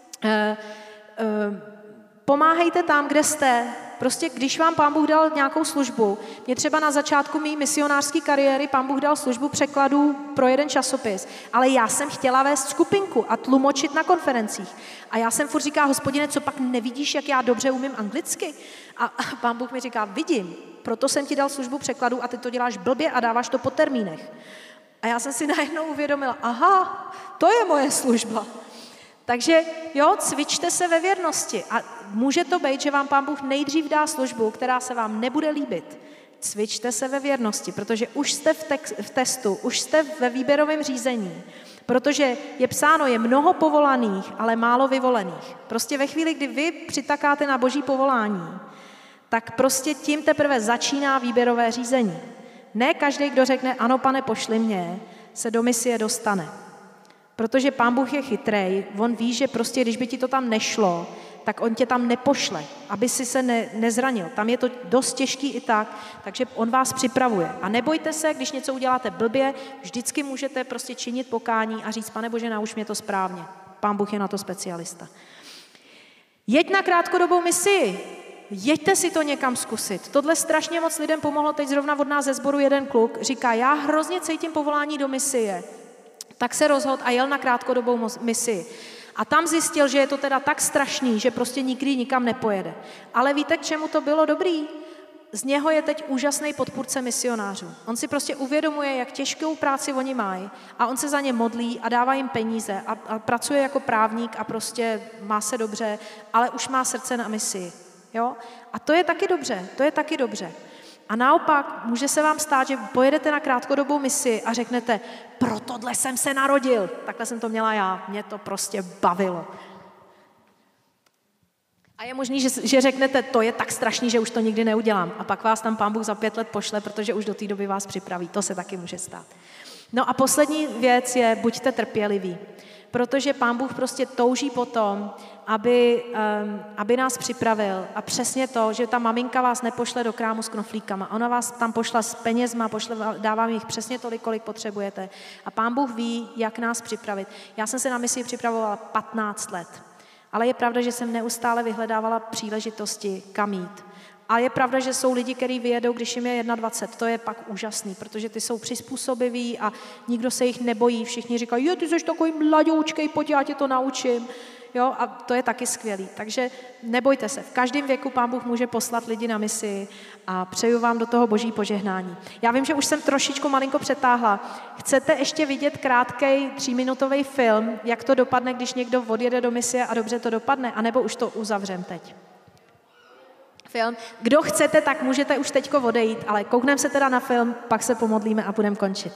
pomáhejte tam, kde jste. Prostě když vám Pán Bůh dal nějakou službu, mě třeba na začátku mý misionářské kariéry Pán Bůh dal službu překladů pro jeden časopis, ale já jsem chtěla vést skupinku a tlumočit na konferencích. A já jsem furt říká, Hospodine, co pak nevidíš, jak já dobře umím anglicky? A Pán Bůh mi říká, vidím, proto jsem ti dal službu překladů a ty to děláš blbě a dáváš to po termínech. A já jsem si najednou uvědomila, aha, to je moje služba. Takže jo, cvičte se ve věrnosti a může to být, že vám Pán Bůh nejdřív dá službu, která se vám nebude líbit. Cvičte se ve věrnosti, protože už jste v testu, už jste ve výběrovém řízení, protože je psáno, je mnoho povolaných, ale málo vyvolených. Prostě ve chvíli, kdy vy přitakáte na boží povolání, tak prostě tím teprve začíná výběrové řízení. Ne každý, kdo řekne, ano, Pane, pošli mě, se do misie dostane. Protože Pán Bůh je chytrej, on ví, že prostě, když by ti to tam nešlo, tak on tě tam nepošle, aby si se nezranil. Tam je to dost těžký i tak, takže on vás připravuje. A nebojte se, když něco uděláte blbě, vždycky můžete prostě činit pokání a říct, Pane Bože, nauč mě to správně. Pán Bůh je na to specialista. Jeď na krátkodobou misii. Jeďte si to někam zkusit. Tohle strašně moc lidem pomohlo. Teď zrovna od nás ze sboru jeden kluk říká, já hrozně cítím povolání do misie. Tak se rozhodl a jel na krátkodobou misi. A tam zjistil, že je to teda tak strašný, že prostě nikdy nikam nepojede. Ale víte, k čemu to bylo dobrý? Z něho je teď úžasný podpůrce misionářů. On si prostě uvědomuje, jak těžkou práci oni mají a on se za ně modlí a dává jim peníze a pracuje jako právník a prostě má se dobře, ale už má srdce na misi. Jo? A to je taky dobře, A naopak může se vám stát, že pojedete na krátkodobou misi a řeknete, pro tohle jsem se narodil. Takhle jsem to měla já, mě to prostě bavilo. A je možný, že řeknete, to je tak strašný, že už to nikdy neudělám. A pak vás tam Pán Bůh za 5 let pošle, protože už do té doby vás připraví. To se taky může stát. No a poslední věc je, buďte trpěliví. Protože Pán Bůh prostě touží potom, aby nás připravil. A přesně to, že ta maminka vás nepošle do krámu s knoflíkama. Ona vás tam pošla s penězma, dává jich přesně tolik, kolik potřebujete. A Pán Bůh ví, jak nás připravit. Já jsem se na misi připravovala 15 let. Ale je pravda, že jsem neustále vyhledávala příležitosti, kam jít. A je pravda, že jsou lidi, kteří vyjedou, když jim je 21. To je pak úžasný, protože ty jsou přizpůsobiví a nikdo se jich nebojí. Všichni říkají, ty jsi takový mladoučkej, pojď, já tě to naučím. Jo, a to je taky skvělý. Takže nebojte se, v každém věku Pán Bůh může poslat lidi na misi a přeju vám do toho boží požehnání. Já vím, že už jsem trošičku malinko přetáhla. Chcete ještě vidět krátký 3minutový film, jak to dopadne, když někdo odjede do misie a dobře to dopadne, anebo už to uzavřem teď? Film. Kdo chcete, tak můžete už teďko odejít, ale koukneme se teda na film, pak se pomodlíme a budeme končit.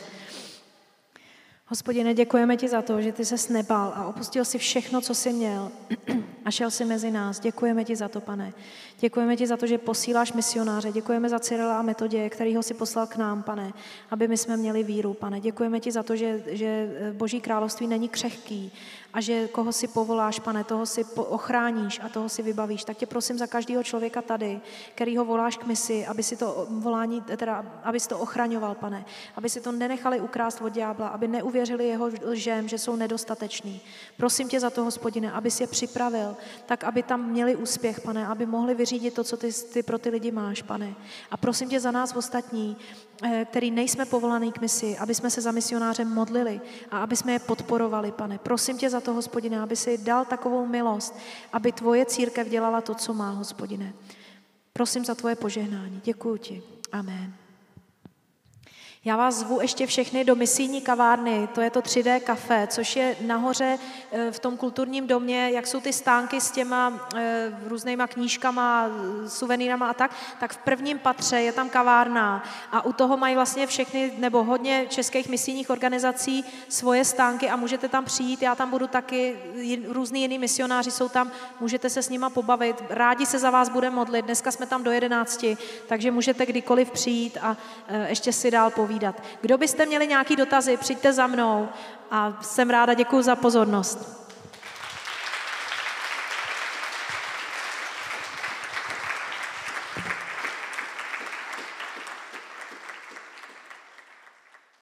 Hospodine, děkujeme ti za to, že ty ses nebál a opustil si všechno, co jsi měl a šel si mezi nás. Děkujeme ti za to, Pane. Děkujeme ti za to, že posíláš misionáře. Děkujeme za Cyrila a Metodě, kterýho si poslal k nám, Pane, aby my jsme měli víru, Pane. Děkujeme ti za to, že Boží království není křehký a že koho si povoláš, Pane, toho si ochráníš a toho si vybavíš. Tak tě prosím za každého člověka tady, kterýho voláš k misi, aby si to volání, aby si to ochraňoval, Pane, aby si to nenechali ukrást od ďábla, aby neuvěřili jeho lžem, že jsou nedostateční. Prosím tě za to, Hospodine, aby si je připravil, tak aby tam měli úspěch, Pane, aby mohli vyřídit to, co ty pro ty lidi máš, Pane. A prosím tě za nás ostatní, který nejsme povolaný k misi, aby jsme se za misionářem modlili a aby jsme je podporovali, Pane. Prosím tě za to, Hospodine, aby si dal takovou milost, aby tvoje církev dělala to, co má, Hospodine. Prosím za tvoje požehnání. Děkuju ti. Amen. Já vás zvu ještě všechny do misijní kavárny, to je to 3D kafe, což je nahoře v tom kulturním domě, jak jsou ty stánky s těma různýma knížkama, suvenýrama a tak v prvním patře je tam kavárna a u toho mají vlastně všechny, nebo hodně českých misijních organizací svoje stánky a můžete tam přijít, já tam budu taky, různý jiný misionáři jsou tam, můžete se s nima pobavit, rádi se za vás budeme modlit, dneska jsme tam do 11, takže můžete kdykoliv přijít a ještě si dál povídat. Kdo byste měli nějaký dotazy, přijďte za mnou a jsem ráda, děkuji za pozornost.